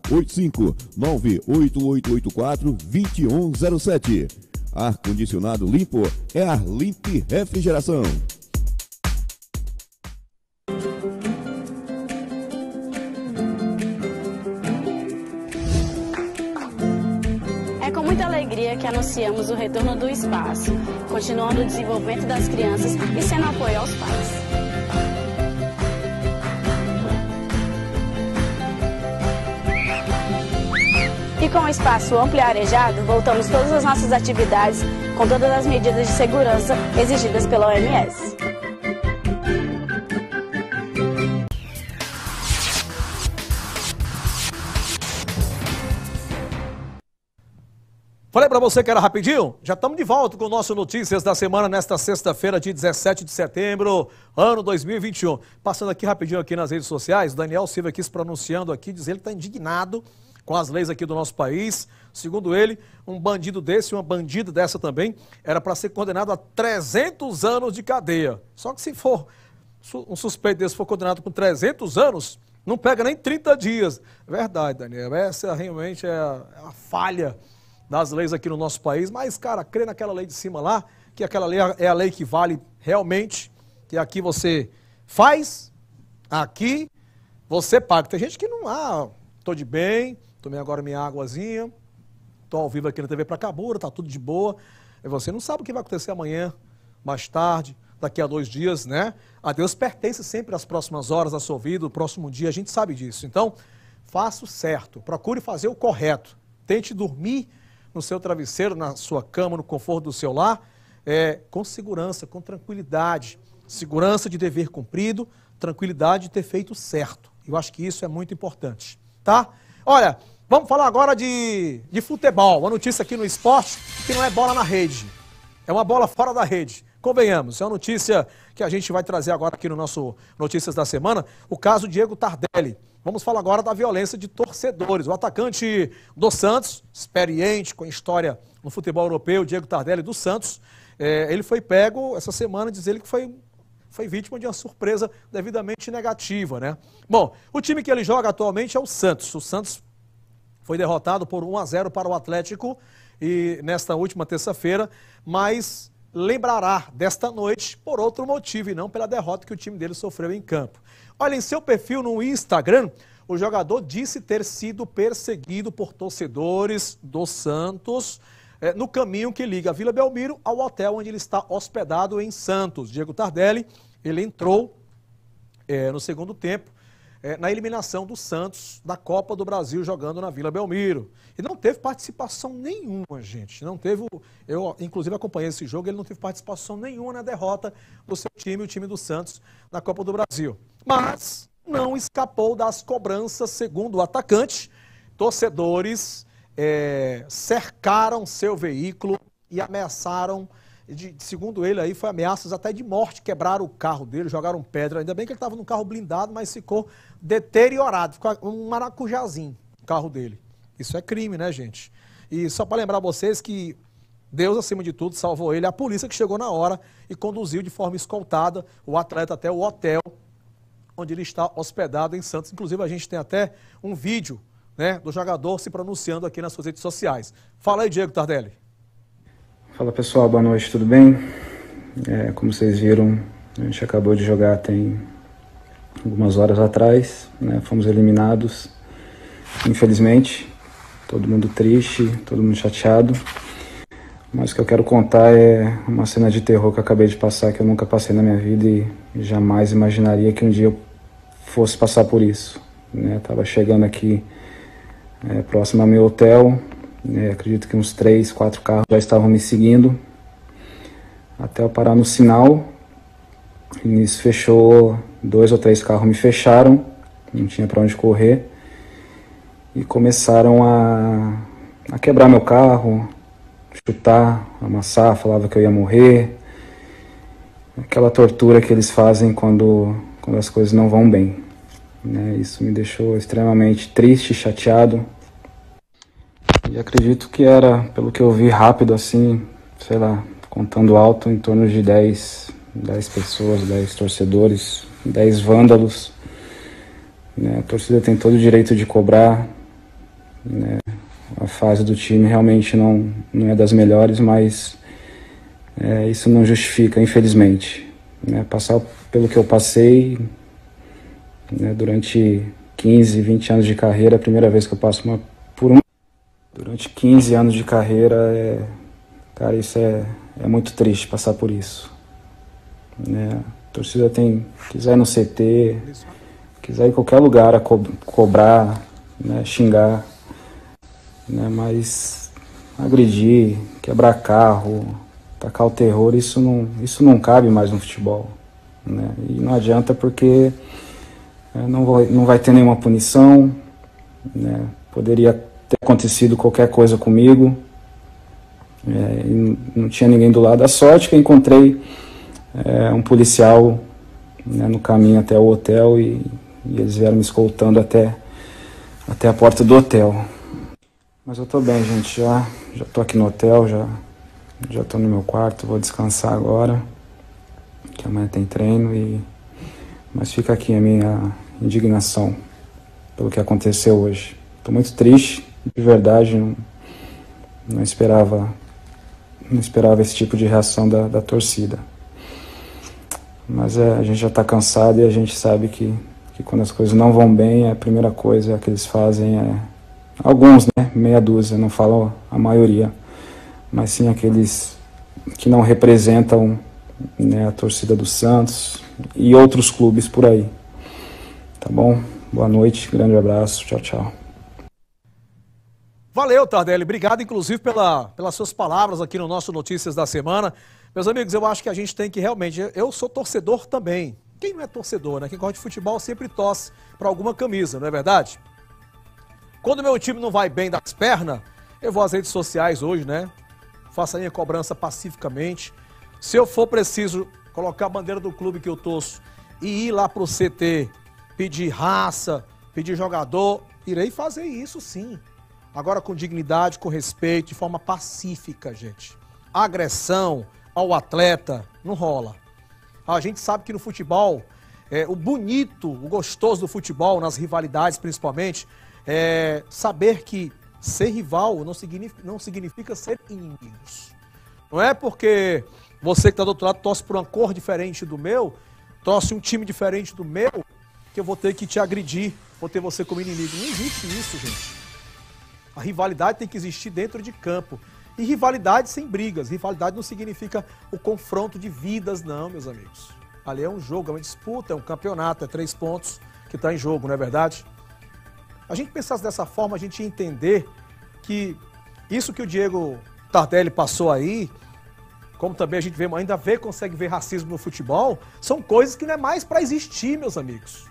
859-8884-2107. Ar-condicionado limpo é Arlimp Refrigeração. Que anunciamos o retorno do espaço, continuando o desenvolvimento das crianças e sendo apoio aos pais. E com o espaço amplo e arejado, voltamos todas as nossas atividades com todas as medidas de segurança exigidas pela OMS. Falei para você que era rapidinho? Já estamos de volta com o nosso Notícias da Semana nesta sexta-feira, dia 17 de setembro, ano 2021. Passando aqui rapidinho aqui nas redes sociais, Daniel Silva aqui se pronunciando aqui, diz ele que está indignado com as leis aqui do nosso país. Segundo ele, um bandido desse, uma bandida dessa também, era para ser condenado a 300 anos de cadeia. Só que se for um suspeito desse for condenado com 300 anos, não pega nem 30 dias. Verdade, Daniel, essa realmente é a falha das leis aqui no nosso país, mas, cara, crê naquela lei de cima lá, que aquela lei é a lei que vale realmente, que aqui você faz, aqui você paga. Tem gente que não, tô de bem, tomei agora minha águazinha, tô ao vivo aqui na TV Precabura, tá tudo de boa, e você não sabe o que vai acontecer amanhã, mais tarde, daqui a 2 dias, né? A Deus pertence sempre às próximas horas da sua vida, o próximo dia, a gente sabe disso. Então, faça o certo, procure fazer o correto, tente dormir no seu travesseiro, na sua cama, no conforto do seu lar, com segurança, com tranquilidade. Segurança de dever cumprido, tranquilidade de ter feito certo. Eu acho que isso é muito importante, tá? Olha, vamos falar agora de futebol. Uma notícia aqui no esporte que não é bola na rede, é uma bola fora da rede. Convenhamos, é uma notícia que a gente vai trazer agora aqui no nosso Notícias da Semana, o caso Diego Tardelli. Vamos falar agora da violência de torcedores. O atacante do Santos, experiente, com história no futebol europeu, Diego Tardelli do Santos, ele foi pego essa semana, diz ele que foi vítima de uma surpresa devidamente negativa, né? Bom, o time que ele joga atualmente é o Santos. O Santos foi derrotado por 1-0 para o Atlético e nesta última terça-feira, mas lembrará desta noite por outro motivo e não pela derrota que o time dele sofreu em campo. Olha, em seu perfil no Instagram, o jogador disse ter sido perseguido por torcedores do Santos no caminho que liga a Vila Belmiro ao hotel onde ele está hospedado em Santos. Diego Tardelli, ele entrou no segundo tempo na eliminação do Santos da Copa do Brasil jogando na Vila Belmiro. E não teve participação nenhuma, gente. Não teve. Eu, inclusive, acompanhei esse jogo, ele não teve participação nenhuma na derrota do seu time, o time do Santos, na Copa do Brasil. Mas não escapou das cobranças, segundo o atacante. Torcedores cercaram seu veículo e ameaçaram, segundo ele, aí foi ameaças até de morte, quebraram o carro dele, jogaram pedra. Ainda bem que ele estava num carro blindado, mas ficou deteriorado, ficou um maracujazinho o carro dele. Isso é crime, né, gente? E só para lembrar vocês que Deus, acima de tudo, salvou ele. A polícia que chegou na hora e conduziu de forma escoltada o atleta até o hotel onde ele está hospedado em Santos. Inclusive, a gente tem até um vídeo, né, do jogador se pronunciando aqui nas suas redes sociais. Fala aí, Diego Tardelli. Fala, pessoal. Boa noite, tudo bem? Como vocês viram, a gente acabou de jogar tem algumas horas atrás, né? Fomos eliminados, infelizmente. Todo mundo triste, todo mundo chateado. Mas o que eu quero contar é uma cena de terror que eu acabei de passar, que eu nunca passei na minha vida e jamais imaginaria que um dia eu fosse passar por isso, né? Tava chegando aqui próximo ao meu hotel, acredito que uns 3, 4 carros já estavam me seguindo, até eu parar no sinal, e nisso fechou, 2 ou 3 carros me fecharam, não tinha para onde correr, e começaram a quebrar meu carro, chutar, amassar, falava que eu ia morrer. Aquela tortura que eles fazem quando as coisas não vão bem, né? Isso me deixou extremamente triste, chateado. E acredito que era, pelo que eu vi rápido assim, sei lá, contando alto, em torno de 10 pessoas, 10 torcedores, 10 vândalos, né? A torcida tem todo o direito de cobrar, né? A fase do time realmente não é das melhores, mas isso não justifica, infelizmente, né? Passar pelo que eu passei, né, durante 15, 20 anos de carreira, a primeira vez que eu passo durante 15 anos de carreira, cara, isso é muito triste passar por isso, né? A torcida quiser ir no CT, quiser ir em qualquer lugar a cobrar, né, xingar, né, mas agredir, quebrar carro, tacar o terror, isso não cabe mais no futebol, né? E não adianta porque não vai ter nenhuma punição, né? Poderia ter acontecido qualquer coisa comigo, e não tinha ninguém do lado. A sorte que eu encontrei um policial, né, no caminho até o hotel e eles vieram me escoltando até a porta do hotel. Mas eu tô bem, gente, já tô aqui no hotel, já tô no meu quarto, vou descansar agora, que amanhã tem treino, mas fica aqui a minha indignação pelo que aconteceu hoje. Tô muito triste, de verdade, não esperava esse tipo de reação da torcida. Mas a gente já tá cansado e a gente sabe que quando as coisas não vão bem, a primeira coisa que eles fazem alguns, né, meia dúzia, não falo a maioria, mas sim aqueles que não representam, né, a torcida do Santos e outros clubes por aí. Tá bom? Boa noite, grande abraço, tchau, tchau. Valeu, Tardelli. Obrigado, inclusive, pelas suas palavras aqui no nosso Notícias da Semana. Meus amigos, eu acho que a gente tem que realmente... Eu sou torcedor também. Quem não é torcedor, né? Quem gosta de futebol sempre torce para alguma camisa, não é verdade? Quando meu time não vai bem das pernas, eu vou às redes sociais hoje, né? Faço a minha cobrança pacificamente. Se eu for preciso colocar a bandeira do clube que eu torço e ir lá pro CT, pedir raça, pedir jogador, irei fazer isso sim. Agora com dignidade, com respeito, de forma pacífica, gente. Agressão ao atleta não rola. A gente sabe que no futebol, o bonito, o gostoso do futebol, nas rivalidades principalmente, é saber que ser rival não significa ser inimigos. Não é porque você que está do outro lado torce por uma cor diferente do meu, torce um time diferente do meu, que eu vou ter que te agredir, vou ter você como inimigo. Não existe isso, gente. A rivalidade tem que existir dentro de campo. E rivalidade sem brigas. Rivalidade não significa o confronto de vidas, não, meus amigos. Ali é um jogo, é uma disputa, é um campeonato, é 3 pontos que está em jogo, não é verdade? A gente pensasse dessa forma, a gente ia entender que isso que o Diego Tardelli passou aí, como também a gente consegue ver racismo no futebol, são coisas que não é mais para existir, meus amigos.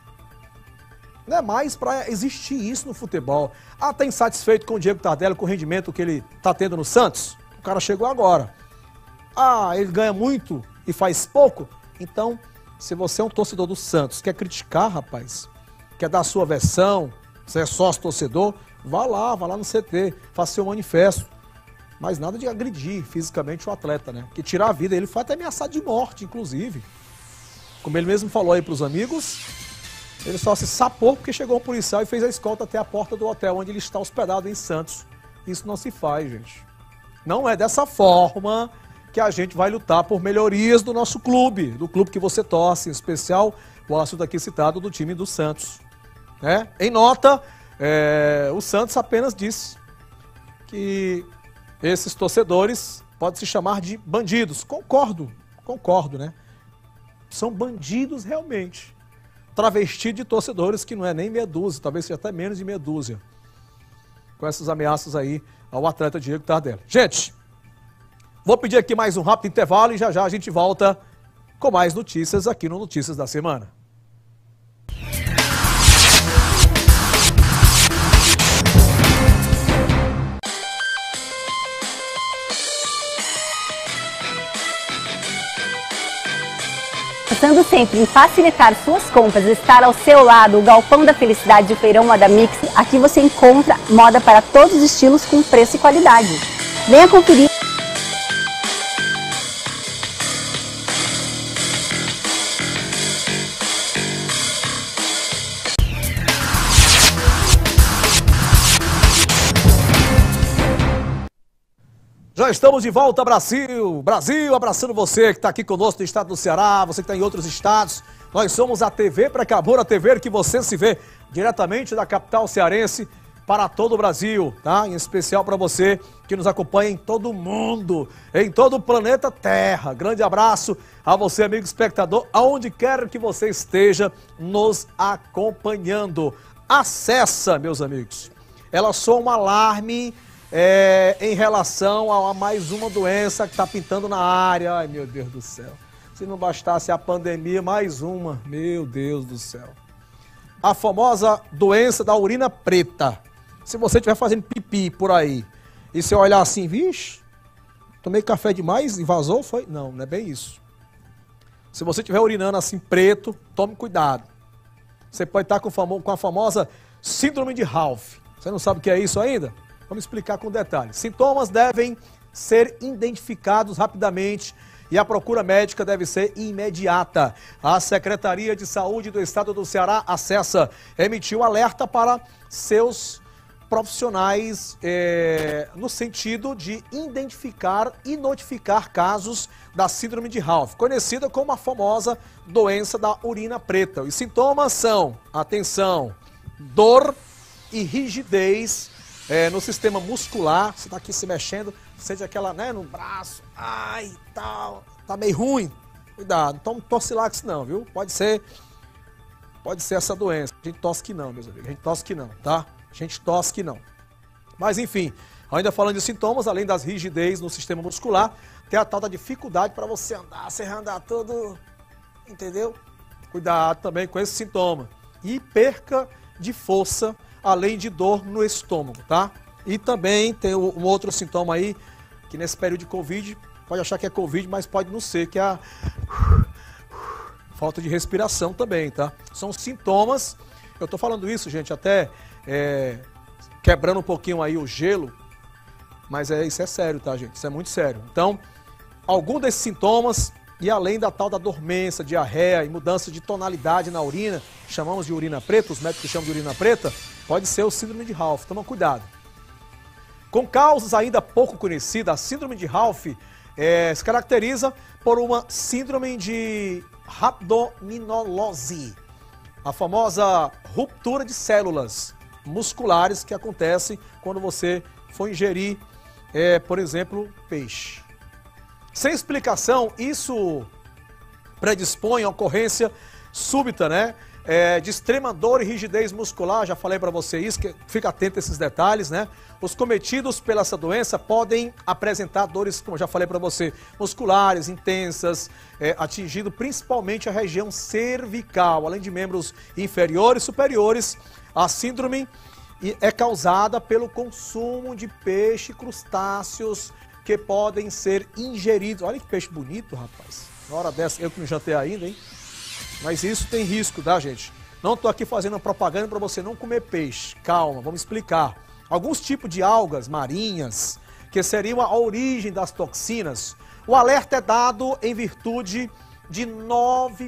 Não é mais para existir isso no futebol. Ah, tá insatisfeito com o Diego Tardelli, com o rendimento que ele tá tendo no Santos? O cara chegou agora. Ah, ele ganha muito e faz pouco? Então, se você é um torcedor do Santos, quer criticar, rapaz, quer dar a sua versão, você é sócio-torcedor, vá lá no CT, faça seu manifesto. Mas nada de agredir fisicamente o atleta, né? Porque tirar a vida, ele foi até ameaçado de morte, inclusive. Como ele mesmo falou aí pros amigos, ele só se sapou porque chegou um policial e fez a escolta até a porta do hotel onde ele está hospedado em Santos. Isso não se faz, gente. Não é dessa forma que a gente vai lutar por melhorias do nosso clube, do clube que você torce, em especial o assunto aqui citado do time do Santos. Né? Em nota, o Santos apenas disse que esses torcedores podem se chamar de bandidos. Concordo, né? São bandidos realmente. Travestido de torcedores que não é nem meia dúzia, talvez seja até menos de meia dúzia, com essas ameaças aí ao atleta Diego Tardelli. Gente, vou pedir aqui mais um rápido intervalo e já a gente volta com mais notícias aqui no Notícias da Semana. Pensando sempre em facilitar suas compras e estar ao seu lado, o Galpão da Felicidade de Feirão Moda Mix, aqui você encontra moda para todos os estilos com preço e qualidade. Venha conferir. Já estamos de volta, Brasil! Brasil, abraçando você que está aqui conosco no estado do Ceará, você que está em outros estados. Nós somos a TV Precabura, a TV que você se vê diretamente da capital cearense para todo o Brasil, tá? Em especial para você que nos acompanha em todo o mundo, em todo o planeta Terra. Grande abraço a você, amigo espectador, aonde quer que você esteja nos acompanhando. Acessa, meus amigos. Ela soa um alarme em relação a mais uma doença que está pintando na área. Ai, meu Deus do céu. Se não bastasse a pandemia, mais uma. Meu Deus do céu. A famosa doença da urina preta. Se você estiver fazendo pipi por aí e você olhar assim, vixe, tomei café demais e vazou, foi? Não, não é bem isso. Se você estiver urinando assim preto, tome cuidado. Você pode estar com a famosa síndrome de Ralph. Você não sabe o que é isso ainda? Vamos explicar com detalhes. Sintomas devem ser identificados rapidamente e a procura médica deve ser imediata. A Secretaria de Saúde do Estado do Ceará, emitiu alerta para seus profissionais no sentido de identificar e notificar casos da síndrome de Ralph, conhecida como a famosa doença da urina preta. Os sintomas são, atenção, dor e rigidez no sistema muscular. Você está aqui se mexendo, sente aquela, né, no braço, ai, tal, tá meio ruim. Cuidado, não tome Torcilax não, viu? Pode ser essa doença. A gente tosse que não, meus amigos, a gente tosse que não, tá? A gente tosse que não. Mas enfim, ainda falando de sintomas, além das rigidez no sistema muscular, tem a tal da dificuldade para você andar, você andar todo, entendeu? Cuidado também com esse sintoma. E perca de força, além de dor no estômago, tá? E também tem um outro sintoma aí, que nesse período de Covid, pode achar que é Covid, mas pode não ser, que é a falta de respiração também, tá? São sintomas, eu tô falando isso, gente, até quebrando um pouquinho aí o gelo, mas isso é sério, tá, gente? Isso é muito sério. Então, algum desses sintomas, e além da tal da dormência, diarreia e mudança de tonalidade na urina, chamamos de urina preta, os médicos chamam de urina preta, pode ser o síndrome de Ralph. Toma cuidado. Com causas ainda pouco conhecidas, a síndrome de Ralph se caracteriza por uma síndrome de rhabdominolose, a famosa ruptura de células musculares que acontece quando você for ingerir, por exemplo, peixe. Sem explicação, isso predispõe a ocorrência súbita, né? De extrema dor e rigidez muscular, já falei para você isso, que fica atento a esses detalhes, né? Os cometidos pela essa doença podem apresentar dores, como já falei para você, musculares, intensas, atingindo principalmente a região cervical, além de membros inferiores e superiores. A síndrome é causada pelo consumo de peixe e crustáceos que podem ser ingeridos. Olha que peixe bonito, rapaz. Na hora dessa, eu que não jantei ainda, hein? Mas isso tem risco, tá, gente? Não estou aqui fazendo propaganda para você não comer peixe. Calma, vamos explicar. Alguns tipos de algas marinhas, que seriam a origem das toxinas, o alerta é dado em virtude de 9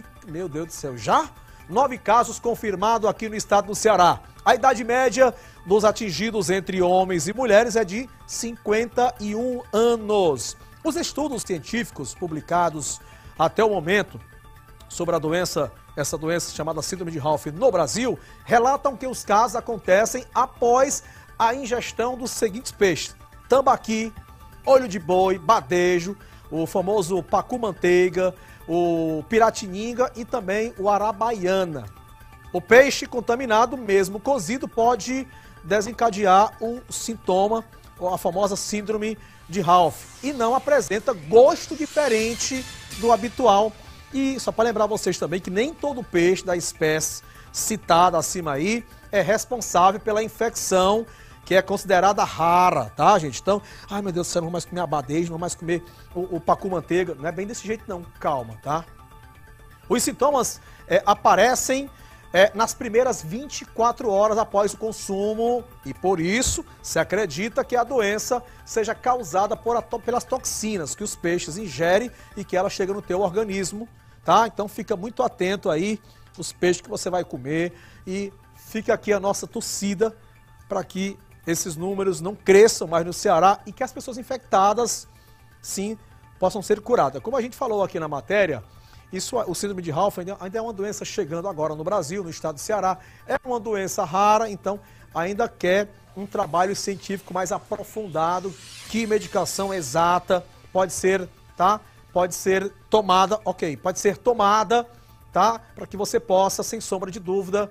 casos confirmados aqui no estado do Ceará. A idade média dos atingidos entre homens e mulheres é de 51 anos. Os estudos científicos publicados até o momento sobre essa doença chamada síndrome de Ralph no Brasil, relatam que os casos acontecem após a ingestão dos seguintes peixes: tambaqui, olho de boi, badejo, o famoso pacu-manteiga, o piratininga e também o arabaiana. O peixe contaminado, mesmo cozido, pode desencadear o sintoma, a famosa síndrome de Ralph, e não apresenta gosto diferente do habitual. E só para lembrar vocês também que nem todo peixe da espécie citada acima aí é responsável pela infecção, que é considerada rara, tá, gente? Então, ai meu Deus do céu, não vou mais comer abadejo, não vou mais comer o pacu-manteiga. Não é bem desse jeito não, calma, tá? Os sintomas aparecem nas primeiras 24 horas após o consumo e por isso se acredita que a doença seja causada pelas toxinas que os peixes ingerem e que ela chega no teu organismo, tá? Então fica muito atento aí os peixes que você vai comer e fica aqui a nossa torcida para que esses números não cresçam mais no Ceará e que as pessoas infectadas, sim, possam ser curadas. Como a gente falou aqui na matéria, o síndrome de Ralph ainda é uma doença chegando agora no Brasil, no estado do Ceará. É uma doença rara, então ainda quer um trabalho científico mais aprofundado, que medicação exata pode ser, tá? Pode ser tomada, ok, pode ser tomada, tá? Para que você possa, sem sombra de dúvida,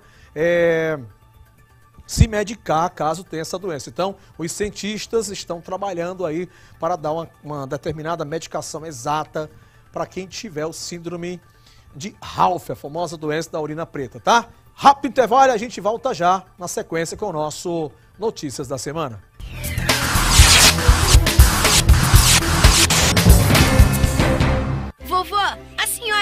se medicar caso tenha essa doença. Então, os cientistas estão trabalhando aí para dar uma determinada medicação exata para quem tiver o síndrome de Ralph, a famosa doença da urina preta, tá? Rápido intervalo e a gente volta já na sequência com o nosso Notícias da Semana.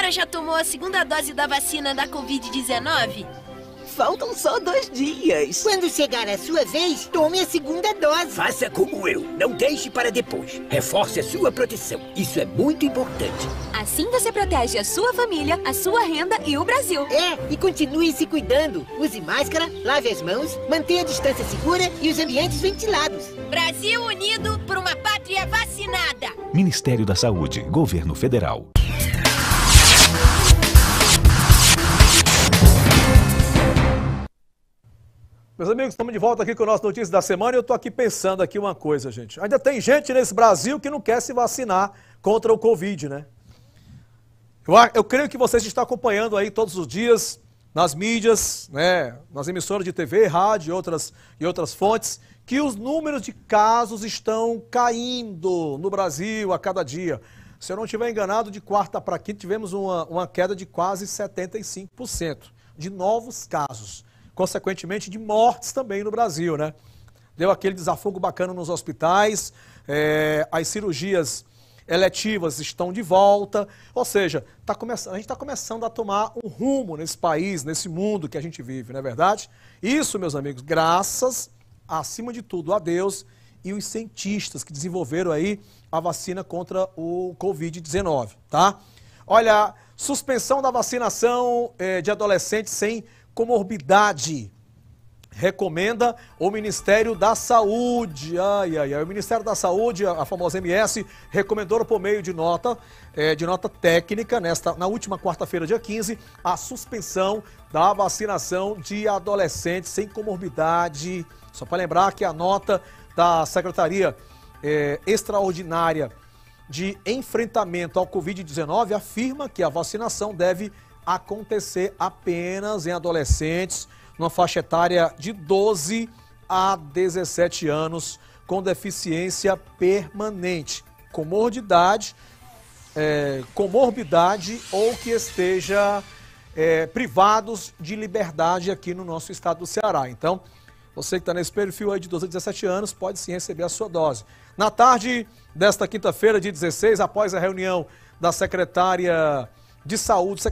senhora já tomou a segunda dose da vacina da Covid-19? Faltam só 2 dias. Quando chegar a sua vez, tome a segunda dose. Faça como eu. Não deixe para depois. Reforce a sua proteção. Isso é muito importante. Assim você protege a sua família, a sua renda e o Brasil. E continue se cuidando. Use máscara, lave as mãos, mantenha a distância segura e os ambientes ventilados. Brasil unido por uma pátria vacinada. Ministério da Saúde, Governo Federal. Meus amigos, estamos de volta aqui com o nosso Notícias da Semana e eu estou aqui pensando aqui uma coisa, gente. Ainda tem gente nesse Brasil que não quer se vacinar contra o Covid, né? Eu creio que vocês estão acompanhando aí todos os dias nas mídias, né, nas emissoras de TV, rádio e outras fontes, que os números de casos estão caindo no Brasil a cada dia. Se eu não estiver enganado, de quarta para quinta tivemos uma queda de quase 75% de novos casos. Consequentemente, de mortes também no Brasil, né? Deu aquele desafogo bacana nos hospitais, as cirurgias eletivas estão de volta, ou seja, a gente está começando a tomar um rumo nesse país, nesse mundo que a gente vive, não é verdade? Isso, meus amigos, graças, acima de tudo, a Deus e os cientistas que desenvolveram aí a vacina contra o Covid-19, tá? Olha, suspensão da vacinação de adolescentes sem comorbidade, recomenda o Ministério da Saúde. O Ministério da Saúde, a famosa MS, recomendou por meio de nota técnica, na última quarta-feira, dia 15, a suspensão da vacinação de adolescentes sem comorbidade. Só para lembrar que a nota da Secretaria Extraordinária de Enfrentamento ao Covid-19 afirma que a vacinação deve acontecer apenas em adolescentes numa faixa etária de 12 a 17 anos com deficiência permanente, comorbidade ou que esteja privados de liberdade aqui no nosso estado do Ceará. Então, você que está nesse perfil aí de 12 a 17 anos pode sim receber a sua dose. Na tarde desta quinta-feira, dia 16, após a reunião da Secretaria de Saúde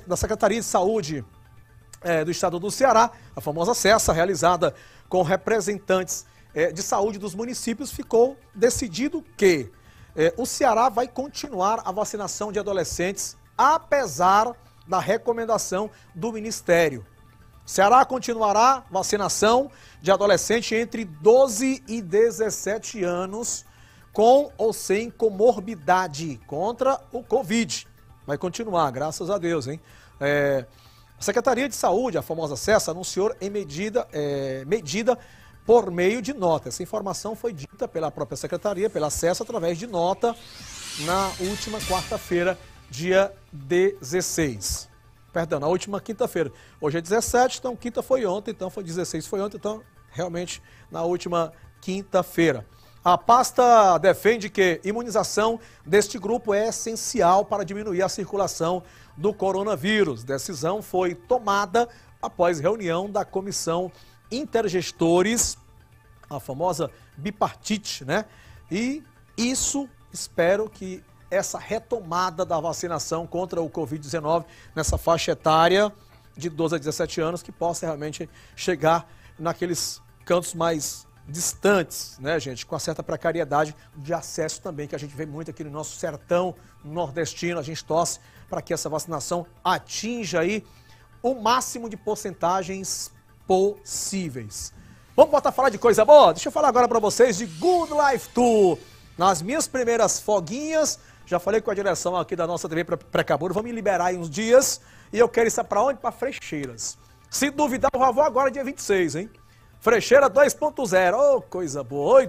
do Estado do Ceará, a famosa CESA, realizada com representantes de saúde dos municípios, ficou decidido que o Ceará vai continuar a vacinação de adolescentes, apesar da recomendação do Ministério. Ceará continuará vacinação de adolescentes entre 12 e 17 anos, com ou sem comorbidade contra o Covid. Vai continuar, graças a Deus, hein? A Secretaria de Saúde, a famosa CESA, anunciou em medida por meio de nota. Essa informação foi dita pela própria Secretaria, pela CESA, através de nota na última quarta-feira, dia 16. Perdão, na última quinta-feira. Hoje é 17, então quinta foi ontem, então foi 16 foi ontem, então realmente na última quinta-feira. A pasta defende que imunização deste grupo é essencial para diminuir a circulação do coronavírus. Decisão foi tomada após reunião da Comissão Intergestores, a famosa bipartite, né? E isso, espero que essa retomada da vacinação contra o Covid-19 nessa faixa etária de 12 a 17 anos, que possa realmente chegar naqueles cantos mais distantes, né, gente, com uma certa precariedade de acesso também, que a gente vê muito aqui no nosso sertão nordestino. A gente torce para que essa vacinação atinja aí o máximo de porcentagens possíveis. Vamos voltar a falar de coisa boa? Deixa eu falar agora para vocês de Good Life Tour. Nas minhas primeiras folguinhas, já falei com a direção aqui da nossa TV Precabura, vamos me liberar aí uns dias e eu quero ir para onde? Para Frecheiras. Se duvidar, eu já vou agora dia 26, hein? Frecheira 2.0, oh, coisa boa,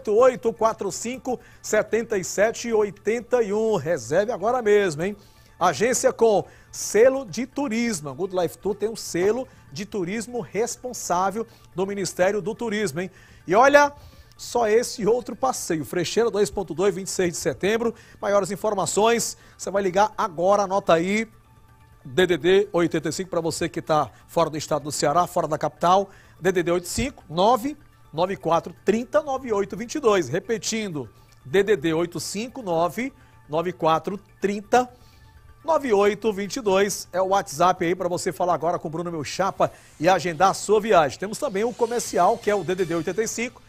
8845-7781, reserve agora mesmo, hein? Agência com selo de turismo, a Good Life Tour tem um selo de turismo responsável do Ministério do Turismo, hein? E olha, só esse outro passeio, Frecheira 2.2, 26 de setembro, maiores informações, você vai ligar agora, anota aí, DDD 85 para você que está fora do estado do Ceará, fora da capital, DDD 85 994 30 9822. Repetindo, DDD 85 994 30 9822 é o WhatsApp aí para você falar agora com o Bruno Meu Chapa e agendar a sua viagem. Temos também o comercial, que é o DDD 85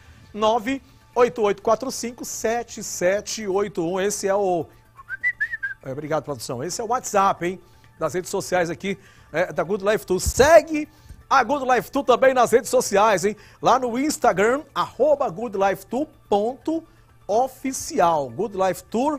988457781. Esse é o... Obrigado, produção. Esse é o WhatsApp, hein? Das redes sociais aqui da Good Life Tour. Segue a Good Life Tour também nas redes sociais, hein? Lá no Instagram, @goodlifetour.oficial. Good Life Tour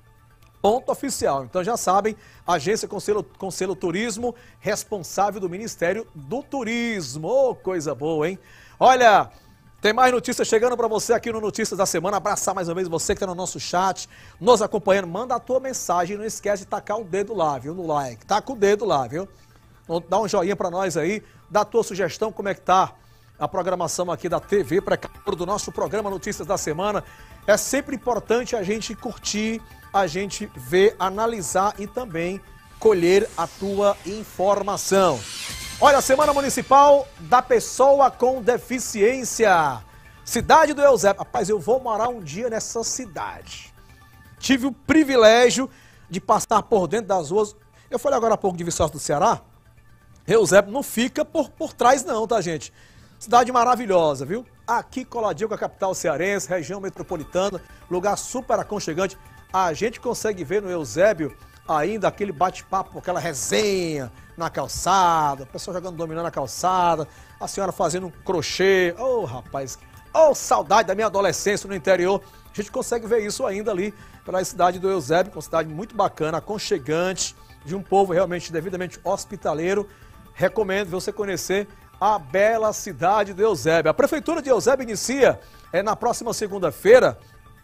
.oficial. Então já sabem, agência com selo turismo, responsável do Ministério do Turismo. Ô, coisa boa, hein? Olha, tem mais notícias chegando para você aqui no Notícias da Semana. Abraçar mais uma vez você que está no nosso chat, nos acompanhando. Manda a tua mensagem, não esquece de tacar o dedo lá, viu? No like. Taca o dedo lá, viu? Dá um joinha para nós aí, dá a tua sugestão, como é que tá a programação aqui da TV Precabura, do nosso programa Notícias da Semana. É sempre importante a gente curtir, a gente ver, analisar e também colher a tua informação. Olha, Semana Municipal da Pessoa com Deficiência. Cidade do Eusébio. Rapaz, eu vou morar um dia nessa cidade. Tive o privilégio de passar por dentro das ruas. Eu falei agora há pouco de Viçosa do Ceará. Eusébio não fica por trás não, tá, gente? Cidade maravilhosa, viu? Aqui coladinho com a capital cearense, região metropolitana, lugar super aconchegante. A gente consegue ver no Eusébio ainda aquele bate-papo, aquela resenha na calçada, o pessoal jogando dominó na calçada, a senhora fazendo um crochê. Ô, rapaz, saudade da minha adolescência no interior. A gente consegue ver isso ainda ali pela cidade do Eusébio, uma cidade muito bacana, aconchegante, de um povo realmente devidamente hospitaleiro. Recomendo você conhecer a bela cidade de Eusébio. A Prefeitura de Eusébio inicia na próxima segunda-feira,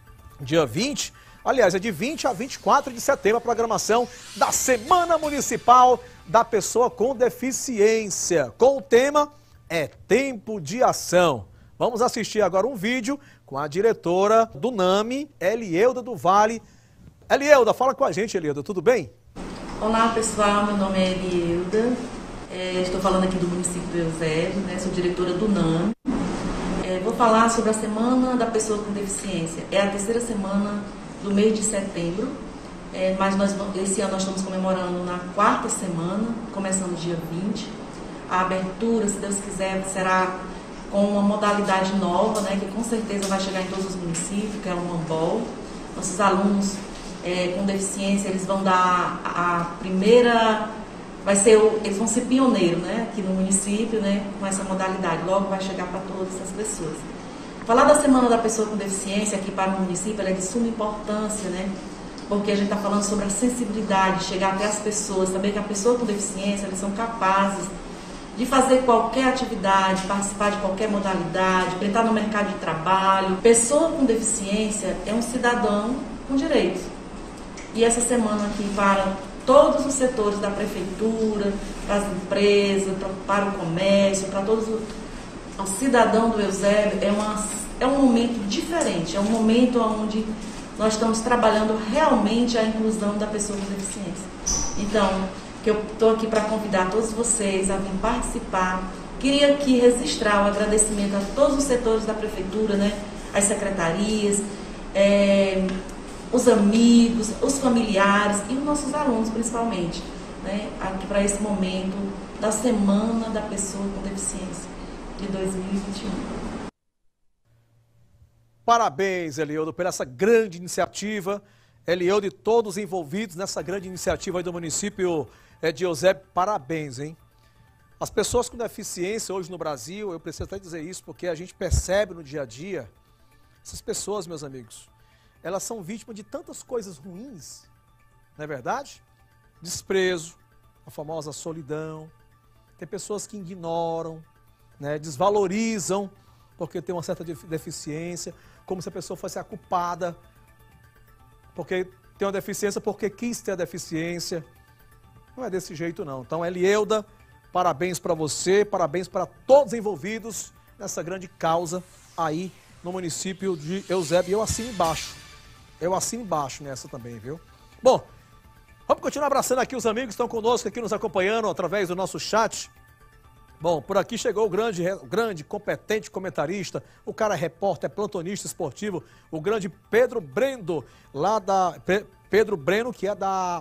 dia 20, aliás, é de 20 a 24 de setembro, a programação da Semana Municipal da Pessoa com Deficiência, com o tema Tempo de Ação. Vamos assistir agora um vídeo com a diretora do NAMI, Elieuda do Vale. Elieuda, fala com a gente, Elieuda, tudo bem? Olá, pessoal, meu nome é Elieuda. Estou falando aqui do município de Eusébio, né? Sou diretora do NAMI. Vou falar sobre a Semana da Pessoa com Deficiência. É a terceira semana do mês de setembro, mas esse ano nós estamos comemorando na quarta semana, começando dia 20. A abertura, se Deus quiser, será com uma modalidade nova, né? Que com certeza vai chegar em todos os municípios, que é o handball. Nossos alunos com deficiência, eles vão dar a primeira... eles vão ser pioneiros, né, aqui no município, né, com essa modalidade. Logo vai chegar para todas essas pessoas. Falar da Semana da Pessoa com Deficiência aqui para o município é de suma importância, né, porque a gente está falando sobre a sensibilidade, chegar até as pessoas, saber que a pessoa com deficiência, eles são capazes de fazer qualquer atividade, participar de qualquer modalidade, entrar no mercado de trabalho. Pessoa com deficiência é um cidadão com direitos. E essa semana aqui para todos os setores da prefeitura, para as empresas, para o comércio, para todos o cidadão do Eusébio, é um momento diferente, é um momento onde nós estamos trabalhando realmente a inclusão da pessoa com deficiência. Então, que eu estou aqui para convidar todos vocês a vir participar. Queria aqui registrar o agradecimento a todos os setores da prefeitura, né, as secretarias, os amigos, os familiares e os nossos alunos, principalmente, né, aqui para esse momento da Semana da Pessoa com Deficiência de 2021. Parabéns, Elieuda, por essa grande iniciativa. Elieuda e todos envolvidos nessa grande iniciativa aí do município de Eusébio, parabéns, hein? As pessoas com deficiência hoje no Brasil, eu preciso até dizer isso, porque a gente percebe no dia a dia, essas pessoas, meus amigos, elas são vítimas de tantas coisas ruins, não é verdade? Desprezo, a famosa solidão. Tem pessoas que ignoram, né, desvalorizam porque tem uma certa deficiência, como se a pessoa fosse a culpada, porque tem uma deficiência porque quis ter a deficiência. Não é desse jeito não. Então, Elieuda, parabéns para você, parabéns para todos envolvidos nessa grande causa aí no município de Eusébio. E eu assino embaixo nessa também, viu? Bom, vamos continuar abraçando aqui os amigos que estão conosco, aqui nos acompanhando através do nosso chat. Bom, por aqui chegou o grande, competente comentarista, o cara é repórter, é plantonista esportivo, o grande Pedro Brendo, Pedro Breno, que é da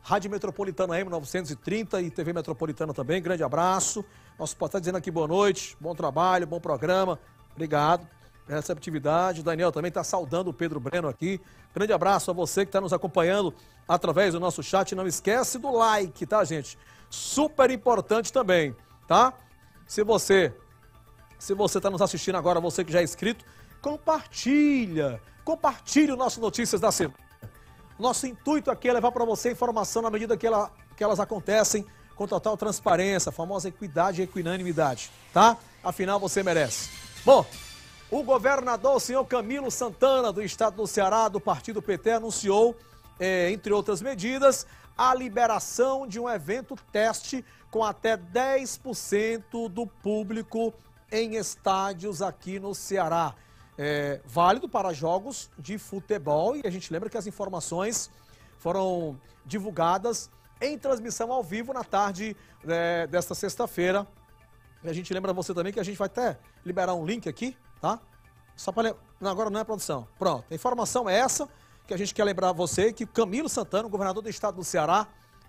Rádio Metropolitana M930 e TV Metropolitana também, grande abraço. Nosso pai está dizendo aqui boa noite, bom trabalho, bom programa, obrigado pela receptividade. O Daniel também está saudando o Pedro Breno aqui. Grande abraço a você que está nos acompanhando através do nosso chat. Não esquece do like, tá, gente? Super importante também, tá? Se você está nos assistindo agora, você que já é inscrito, compartilhe o nosso Notícias da Semana. Nosso intuito aqui é levar para você informação na medida que elas acontecem com total transparência, a famosa equidade e equinanimidade, tá? Afinal, você merece. Bom, o governador, o senhor Camilo Santana, do estado do Ceará, do partido PT, anunciou, entre outras medidas, a liberação de um evento teste com até 10% do público em estádios aqui no Ceará. Válido para jogos de futebol, e a gente lembra que as informações foram divulgadas em transmissão ao vivo na tarde desta sexta-feira. E a gente lembra você também que a gente vai até liberar um link aqui, tá? Só para agora não é produção. Pronto, a informação é essa, que a gente quer lembrar você que Camilo Santana, o governador do estado do Ceará,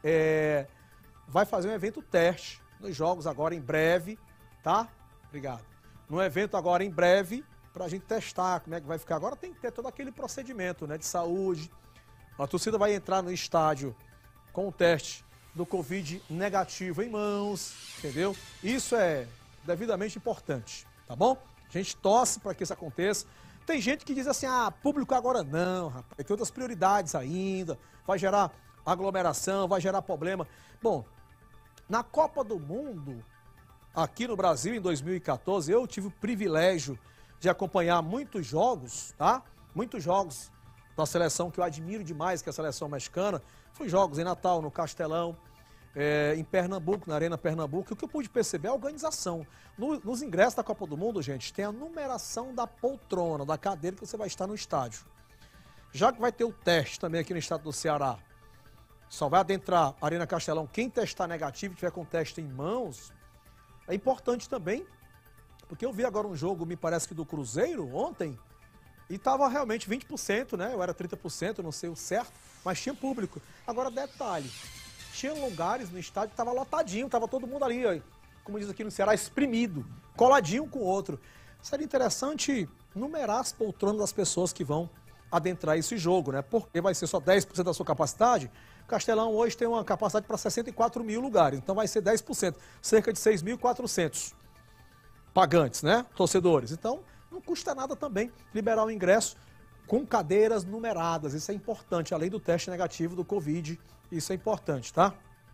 vai fazer um evento teste nos jogos agora em breve, tá? Obrigado. No evento agora em breve, para a gente testar como é que vai ficar. Agora tem que ter todo aquele procedimento, né, de saúde. A torcida vai entrar no estádio com o teste do Covid negativo em mãos, entendeu? Isso é devidamente importante, tá bom? A gente torce para que isso aconteça. Tem gente que diz assim, público agora não, rapaz, tem outras prioridades ainda, vai gerar aglomeração, vai gerar problema. Bom, na Copa do Mundo, aqui no Brasil, em 2014, eu tive o privilégio de acompanhar muitos jogos, tá? Muitos jogos da seleção que eu admiro demais, que é a seleção mexicana. Fui jogos em Natal, no Castelão, em Pernambuco, na Arena Pernambuco. E o que eu pude perceber é a organização. Nos ingressos da Copa do Mundo, gente, tem a numeração da poltrona, da cadeira que você vai estar no estádio. Já que vai ter o teste também aqui no estado do Ceará, só vai adentrar a Arena Castelão quem testar negativo e tiver com o teste em mãos. É importante também, porque eu vi agora um jogo, me parece que do Cruzeiro, ontem, e estava realmente 20%, né? Eu era 30%, não sei o certo, mas tinha público. Agora, detalhe, tinha lugares no estádio que estava lotadinho, estava todo mundo ali, ó, como diz aqui no Ceará, espremido, coladinho com o outro. Seria interessante numerar as poltronas das pessoas que vão adentrar esse jogo, né? Porque vai ser só 10% da sua capacidade. O Castelão hoje tem uma capacidade para 64 mil lugares, então vai ser 10%, cerca de 6.400 pagantes, né? Torcedores. Então, não custa nada também liberar o ingresso com cadeiras numeradas. Isso é importante, além do teste negativo do Covid. Isso é importante, tá?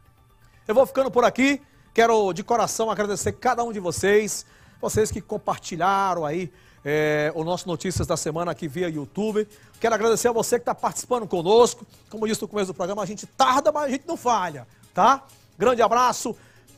Eu vou ficando por aqui. Quero, de coração, agradecer cada um de vocês. Vocês que compartilharam aí o nosso Notícias da Semana aqui via YouTube. Quero agradecer a você que está participando conosco. Como disse no começo do programa, a gente tarda, mas a gente não falha, tá? Grande abraço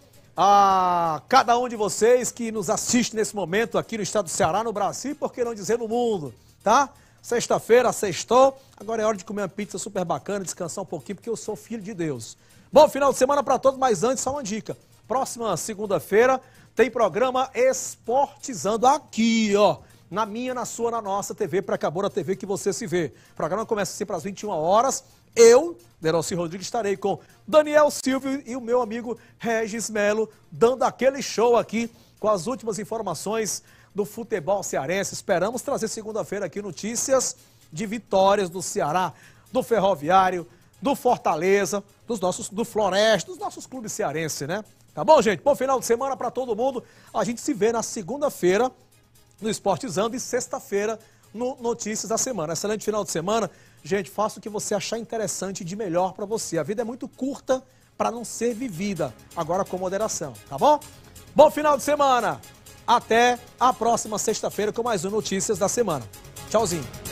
a cada um de vocês que nos assiste nesse momento aqui no estado do Ceará, no Brasil, e por que não dizer no mundo, tá? Sexta-feira, sextou, agora é hora de comer uma pizza super bacana, descansar um pouquinho, porque eu sou filho de Deus. Bom final de semana para todos, mas antes só uma dica. Próxima segunda-feira tem programa Esportizando aqui, ó, na minha, na sua, na nossa TV, Precabura TV que você se vê. O programa começa sempre às 21 horas. Eu, Derossi Rodrigues, estarei com Daniel Silvio e o meu amigo Regis Melo, dando aquele show aqui com as últimas informações do futebol cearense. Esperamos trazer segunda-feira aqui notícias de vitórias do Ceará, do Ferroviário, do Fortaleza, do Floresta, dos nossos clubes cearenses, né? Tá bom, gente? Bom final de semana para todo mundo. A gente se vê na segunda-feira no Esportizando e sexta-feira no Notícias da Semana. Excelente final de semana. Gente, faça o que você achar interessante e de melhor para você. A vida é muito curta para não ser vivida. Agora com moderação, tá bom? Bom final de semana. Até a próxima sexta-feira com mais um Notícias da Semana. Tchauzinho.